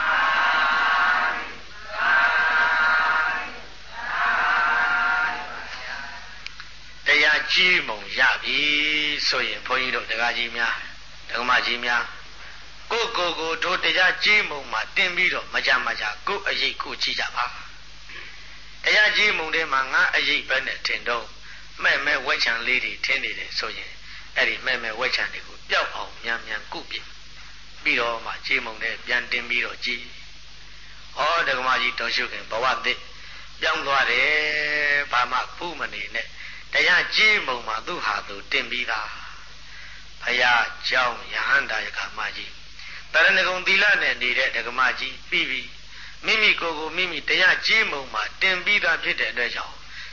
တရားကြီးမှုရပြီဆိုရင်ဘုန်းကြီးတို့တရားကြီးများဓမ္မကြီးများကိုတို့တရားကြီးမှုမှာတင်ပြီးတော့မကြကိုအရေးကိုကြည့်ကြပါတရားကြီးမှုထဲမှာငါအရေးပဲနဲ့ထင်တော့မဲ့ဝက်ချံလေးတွေထင်းနေတယ်ဆိုရင်အဲ့ဒီမဲ့ဝက်ချံတွေကိုပျောက်အောင်မြန်ကုပြပြီးတော့မှကြီးမှုနဲ့ပြန်တင်ပြီးတော့ကြည်ဟောဓမ္မကြီးတော်ရှုခင်ဘဝသစ်ပြောင်းသွားတယ်ဘာမှဖူးမနေနဲ့တရားကြီးမှုမှာသူ့ဟာသူတင်ပြီးသားဘုရားကြောင်းယဟန္တာယကမကြီးတရဏဂုံသီလနဲ့နေတဲ့ဓမ္မကြီးပြီးမိမိကိုယ်ကိုမိမိတရားကြီးမှုမှာတင်ပြီးသားဖြစ်တဲ့အတွက်ကြောင့်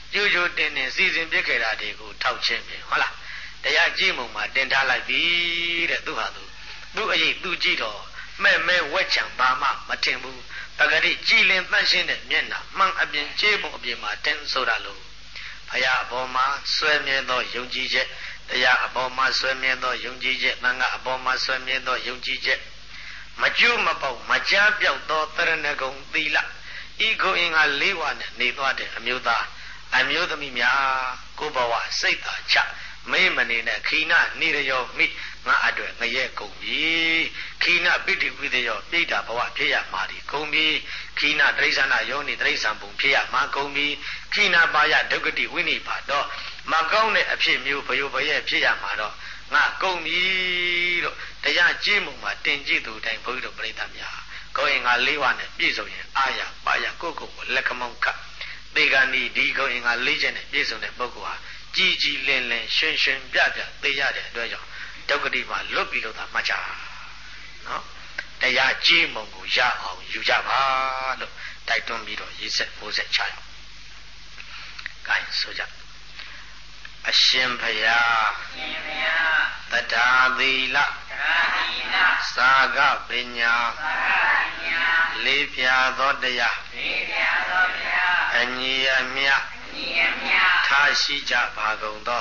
ကျိုးကျိုးတင်တင်စီစဉ်ပြစ်ခဲ့တာတွေကိုထောက်ချင်းပြီဟုတ်လားတရားကြည့်မှုမှာတင်ထားလိုက်ပြီတဲ့သူဟာသူအရေးသူကြည့်တော့မဲ့ဝက်ချံဘာမှမထင်ဘူးပဂတိကြည်လင်တန့်ရှင်းတဲ့မျက်နှာမှန်အပြင်ကျေးပုံအပြင်မှာတင်ဆိုတာလို့ဘုရားအပေါ်မှာဆွဲမြဲသောယုံကြည်ချက်တရားအပေါ်မှာဆွဲမြဲသောယုံကြည်ချက်သံဃာအပေါ်မှာဆွဲမြဲသောယုံကြည်ချက်မကျိုးမပေါက်မကြားပြောက်သောတရဏဂုံသီလဤကိုအင်္ဂါ၄ပါးနဲ့နေသွားတဲ့အမျိုးသားအမျိုးသမီးများကိုဘဝစိတ်သာချမေးမနေနဲ့ခိနနေရယောမိငါအတွက်ငရဲကုန်ပြီခိနပိဋိဝိတယောပြိတ္တာဘဝဖြစ်ရမှာဒီကုန်ပြီခိနတိရစ္ဆာနယောနိတိရစ္ဆာန်ပုံဖြစ်ရမှာကုန်ပြီခိနပါယဒုက္ခတိဝိနိပါတော့မကောင်းတဲ့အဖြစ်မျိုးဘယုဘရဲ့ဖြစ်ရမှာတော့ငါကုန်ပြီလို့တရားကြည့်မှုမှာတင်ကြည့်သူတိုင်းဘုန်းကြီးတို့ပြိဿများကိုယ်ငါ၄ပါးနဲ့ပြည့်စုံရင်အာရပါရကိုယ့်ကိုယ်လက်ခမောင်းကသေကဏီဒီကိုယ်ငါ၄ချက်နဲ့ပြည့်စုံတဲ့ပုဂ္ဂိုလ်ဟာကြည်ကြည်လင်လင်ရွှင်ပြသိရတဲ့အတွက်ကြောင့်ဒုက္ခတိမှာလွတ်ပြီးတော့သာမှတ်ကြနော်တရားကြည်မုံကိုရအောင်ယူကြပါလို့တိုက်တွန်းပြီးတော့ရေးဆက်ပိုးဆက်ချရအောင် gain ဆိုကြအရှင်ဘုရားတထာသီလသာဂပညာလေးပြသောတရားအညီအမျှထားရှိကြပါကုန်သော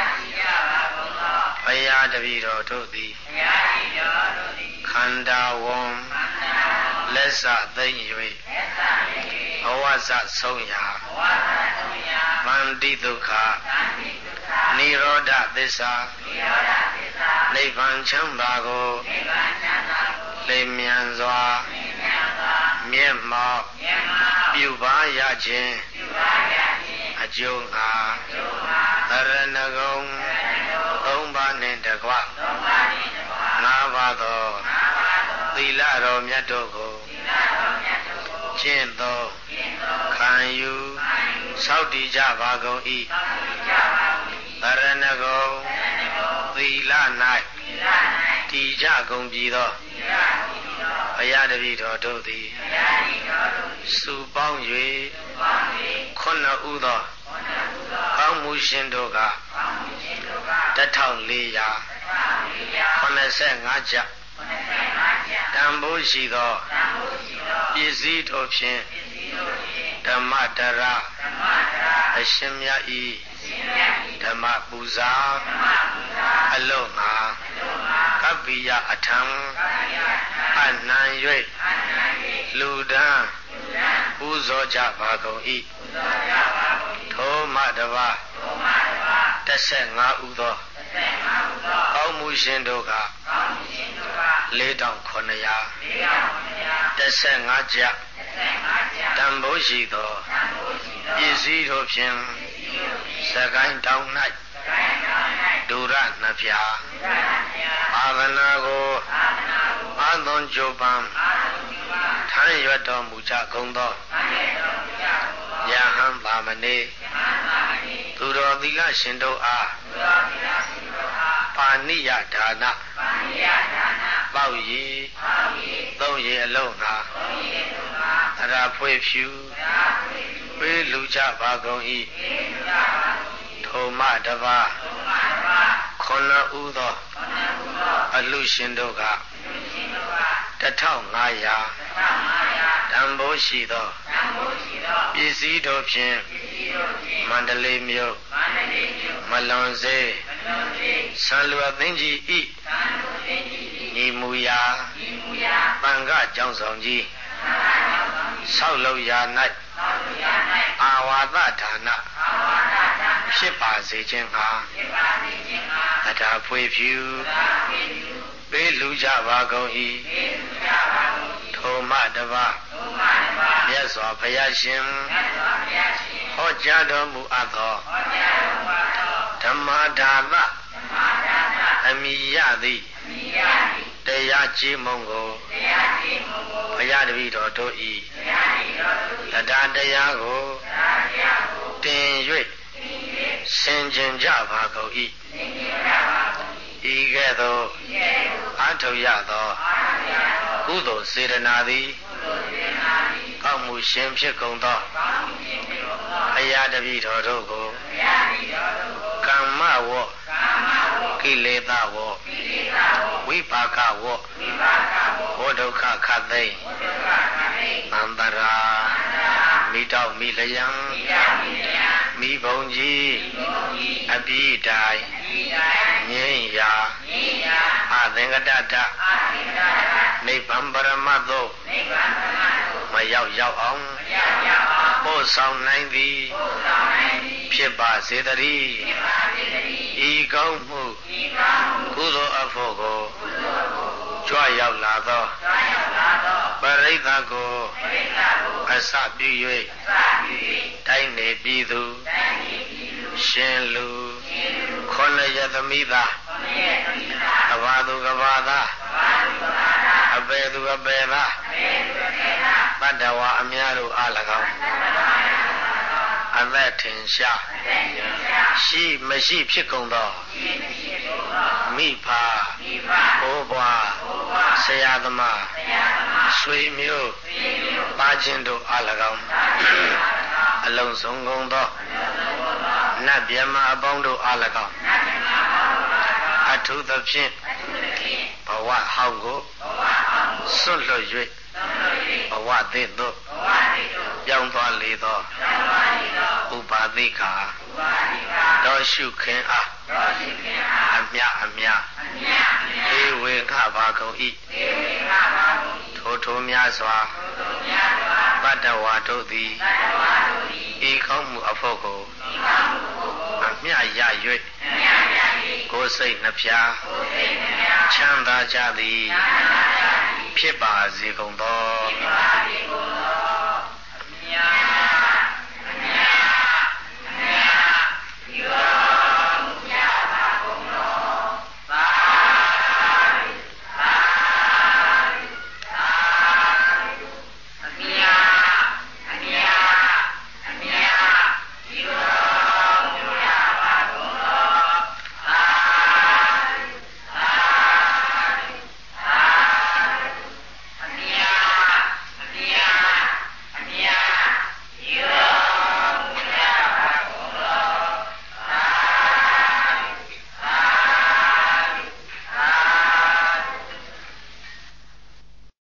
ဘုရားတပည့်တော်တို့သည်ခန္ဓာဝံလက်စသိမ့်၍ဘဝစဆုံးရာမန္တိဒုက္ခနိရောဓသစ္စာနိဗ္ဗာန်ချမ်းသာကိုလင်းမြန်စွာမျက်မှောက်ပြုပါရခြင်းအကျိုးငါသရဏဂုံသုံးပါးနှင့်တကွငါးပါးသောသီလတော်မြတ်တို့ကိုကျင့်သောခံယူဆောက်တည်ကြပါကုန်၏သရဏဂုံသီလ၌တည်ကြကုန်ပြီသောဘုရားတပည့်တော်တို့သည်စုပေါင်း၍ခုနှစ်ဦးသောကောင်းမှုရှင်တို့က1485ကျပ်တန်ဖိုးရှိသောပစ္စည်းတို့ဖြင့်ဓမ္မတရအရှင်မြတ်ဤဓမ္မပူဇာအလုံးငါကပ္ပိယအထံအနံ၍လူဒန်းပူဇော်ကြပါကုန်၏ထိုမှတပါ15ဦးသောကောင်းမှုရှင်တို့က4900 15ကျပ်တန်ဖိုးရှိသောပစ္စည်းတို့ဖြင့်စကိုင်းတောင်၌ဒုရနှဖျာအာသနာကိုအာသွန်ကြိုးပမ်းထမ်းရွက်တော်မူကြကုန်သောယဟန်ပါမဏေသူတော်သီလရှင်တို့အားပါဏိယဒါနပေါက်ရည်သုံးရည်အလုံးငါအရာဖွေဖြူပေးလူကြပါကုန်၏ထိုမှတပါခုနှစ်ဦးသောအလူရှင်တို့က1500တန်ဖိုးရှိသောပစ္စည်းတို့ဖြင့်မန္တလေးမြို့မလွန်စေဆံလူအသိန်းကြီးဤညီမူရာပံကကျောင်းဆောင်ကြီးဆောက်လုပ်ရာ၌အာဝါဒဒါနဖြစ်ပါစေခြင်းဟာတရားဖွေဖြူပေးလူကြပါကုန်၏ထိုမှတပါမြတ်စွာဘုရားရှင်ဟောကြားတော်မူအပ်သောဓမ္မဒါနအမိယသည်တရားကြီးမုံကိုဘုရားတပည့်တော်တို့ဤတရားတရားကိုတင်၍ဆင်ခြင်ကြပါကုန်၏ဤကဲ့သို့အထောက်ရသောကုသိုလ်စေတနာသည်ကောင်းမှုရှင်ဖြစ်ကုန်သောအရာတပိတော်တို့ကိုကမ္မဝောကိလေသာဝောဝိပါကဝောဘောဒုက္ခခတ်သိသံတရာမိတောက်မိလျံမိဘုံကြီးအပိတိုင်ငြိမ်းရာအသင်္ကတတနိဗ္ဗာန်ပရမတ်သို့မရောက်အောင်ပို့ဆောင်နိုင်သည်ဖြစ်ပါစေတည်းဤကောင်းမှုကုသိုလ်အဖို့ကိုကြွရောက်လာသောပရိသတ်ကိုအစပြု၍တိုင်းနေပြည်သူရှင်လူ9 ရက်သမီးသားကဘာသူကဘာသားအပေသူအပေသားတတ္တဝါအများတို့အား၎င်းအသက်ထင်ရှားရှိမရှိဖြစ်ကုန်သောမိဖဘိုးဘွားဆရာသမားဆွေမျိုးပါချင်းတို့အား၎င်းအလုံးစုံကုန်သောနတ်ဗျမအပေါင်းတို့အား၎င်းအထူးသဖြင့်ဘဝဟောင်းကိုစွန့်လွတ်၍ဘဝသစ်သို့ပြောင်းသွားလေသောဥပါသိခာတောရှုခင်အားအမြဧဝေငှပါကုန်၏ထိုများစွာပတ္တဝါတို့သည်ဤကောင်းမှုအဖို့ကိုအမြရ၍ကိုယ်စိတ်နှဖျားချမ်းသာကြသည်ဖြစ်ပါစေကုန်သော